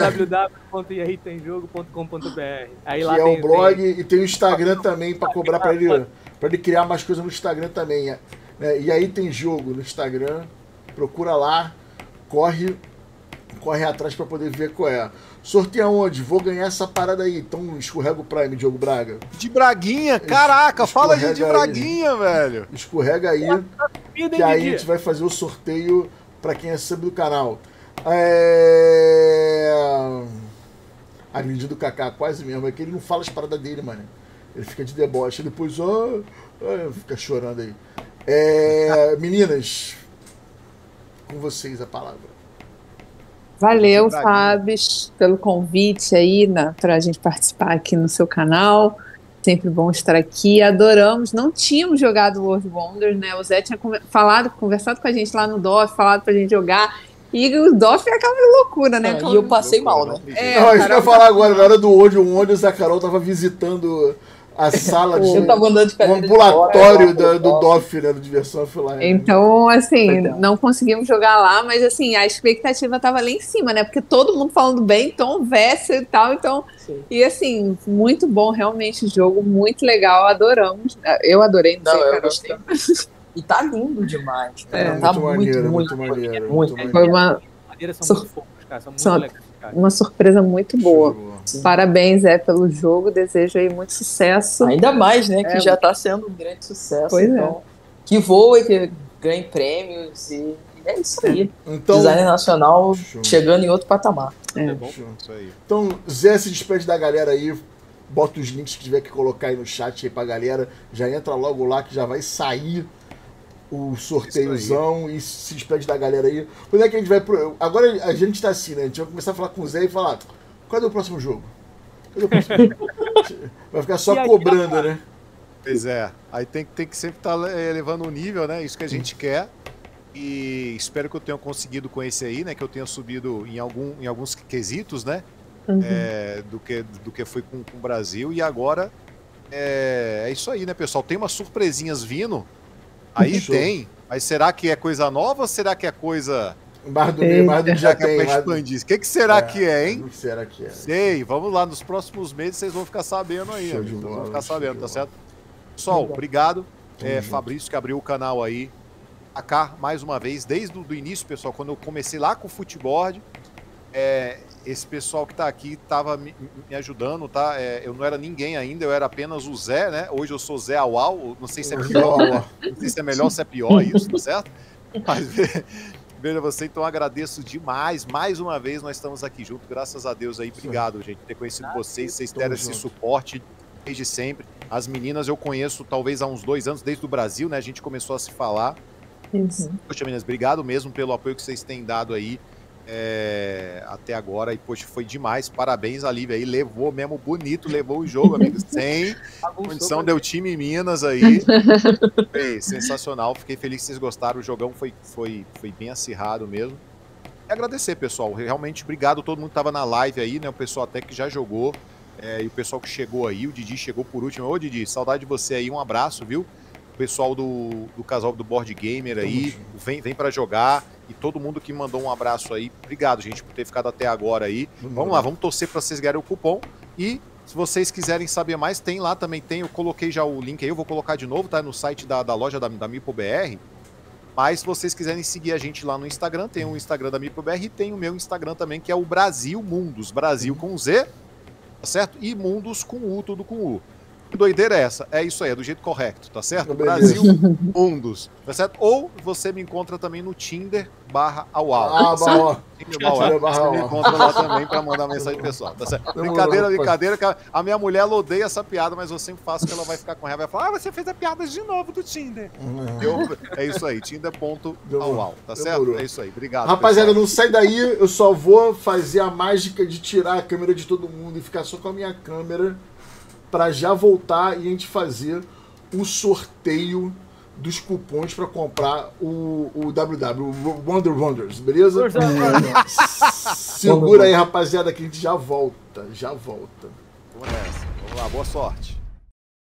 www.iarritemjogo.com.br. Aí lá que é tem o blog, e tem o Instagram também para cobrar para ele criar mais coisas no Instagram também. E aí tem jogo no Instagram, procura lá, corre atrás para poder ver qual é. Sorteio aonde? Vou ganhar essa parada aí. Então escorrega o Prime, Diogo Braga. De Braguinha, caraca, fala aí de Escorrega aí. Braguinha, velho. Escorrega aí, que aí a gente vai fazer o sorteio para quem é sub do canal. Agredido do Kaká, quase mesmo. É que ele não fala as paradas dele, mano. Ele fica de deboche. Depois, fica chorando aí. Meninas, com vocês a palavra. Valeu, Braguinha. Fábio, pelo convite aí pra gente participar aqui no seu canal. Sempre bom estar aqui, adoramos. Não tínhamos jogado World Wonders, né? O Zé tinha conversado com a gente lá no DOF, falado pra gente jogar. E o DOF é aquela loucura, né? E eu passei mal, né? Não, isso que eu ia falar agora, na hora do World Wonders, a Carol tava visitando a sala de Eu tava andando de um cadeira ambulatório do DOF, né? Do Diversão Offline. Então, assim, não conseguimos jogar lá, mas assim, a expectativa tava lá em cima, né? Porque todo mundo falando bem, Tom Vessel e tal, então... Sim. E assim, muito bom, realmente, jogo muito legal, adoramos. Eu adorei, não sei, eu Carol. gostei. E tá lindo demais. É, Tá muito maneiro, muito maneiro. muito muito Foi maneiro. uma, Maneiras são muito fofos, cara. São muito legais, cara. uma surpresa muito boa. Sim. Parabéns, Zé, pelo jogo. Desejo aí muito sucesso. Ainda mais, né? Que já tá sendo um grande sucesso. Pois então, que voe, que ganhe prêmios e é isso aí. Então, Design nacional show. chegando em outro patamar. É bom. Isso aí. Então, Zé, se despede da galera aí. Bota os links que tiver que colocar aí no chat aí pra galera. Já entra logo lá que já vai sair o sorteiozão e se despede da galera aí. Quando é que a gente vai pro... Agora a gente tá assim, né? A gente vai começar a falar com o Zé e falar: cadê o próximo jogo? Cadê o próximo jogo? Vai ficar só cobrando, né? Pois é. Aí tem que sempre estar elevando o nível, né? Isso que a gente quer. E espero que eu tenha conseguido com esse aí, né? Que eu tenha subido em alguns quesitos, né? Do que foi com o Brasil. E agora é isso aí, né, pessoal? Tem umas surpresinhas vindo. Aí Show. tem. Mas será que é coisa nova ou será que é coisa... Mais do meio, mais do que já que é tem. pra expandir? O que será que é, hein? O que será que é? Sei, vamos lá, nos próximos meses vocês vão ficar sabendo aí. Show de Vocês bola, vão ficar show de sabendo, tá bola. certo? Pessoal, obrigado. junto. Fabrício que abriu o canal aí. AK, mais uma vez, desde o início, pessoal, quando eu comecei lá com o Footboard, esse pessoal que tá aqui tava me ajudando, tá? Eu não era ninguém ainda, eu era apenas o Zé, né? Hoje eu sou Zé Aual, não sei se é pior, não sei se é melhor ou se é pior isso, tá certo? Mas veja você, então agradeço demais, mais uma vez nós estamos aqui juntos, graças a Deus aí, obrigado, gente, por ter conhecido vocês deram esse suporte desde sempre. As meninas eu conheço talvez há uns 2 anos, desde o Brasil, né? A gente começou a se falar. Poxa, meninas, obrigado mesmo pelo apoio que vocês têm dado aí até agora. E, poxa, foi demais. Parabéns, a Lívia aí. Levou mesmo bonito, levou o jogo, amigo. Sem condição, deu time Minas aí. Sensacional. Fiquei feliz que vocês gostaram. O jogão foi bem acirrado mesmo. E agradecer, pessoal. Realmente, obrigado. Todo mundo que tava na live aí, né? O pessoal até que já jogou. E o pessoal que chegou aí. O Didi chegou por último. Ô, Didi, saudade de você aí. Um abraço, viu? O pessoal do casal do Board Gamer aí, vem para jogar, e todo mundo que mandou um abraço aí, obrigado, gente, por ter ficado até agora aí. Vamos lá, vamos torcer para vocês ganharem o cupom, e se vocês quiserem saber mais, tem lá também, eu coloquei já o link aí, eu vou colocar de novo, tá, no site da loja da MipoBR, mas se vocês quiserem seguir a gente lá no Instagram, tem o Instagram da MipoBR e tem o meu Instagram também, que é o Brasil Mundos, Brasil com Z, tá certo? E Mundos com U, tudo com U. Que doideira é essa? É isso aí, é do jeito correto, tá certo? Brasil Mundos, tá certo? Ou você me encontra também no Tinder/Aual. Você me encontra lá também pra mandar mensagem pessoal, tá certo? Brincadeira, que a minha mulher ela odeia essa piada, mas eu sempre faço que ela vai ficar com raiva, vai falar, você fez a piada de novo do Tinder. É isso aí, Tinder.aual, tá certo? É isso aí, obrigado. Rapaziada, pessoal. não sai daí, eu só vou fazer a mágica de tirar a câmera de todo mundo e ficar só com a minha câmera, para já voltar e a gente fazer o sorteio dos cupons para comprar o Wonder Wonders, beleza? Segura aí, rapaziada, que a gente já volta. Vamos nessa. Vamos lá, boa sorte.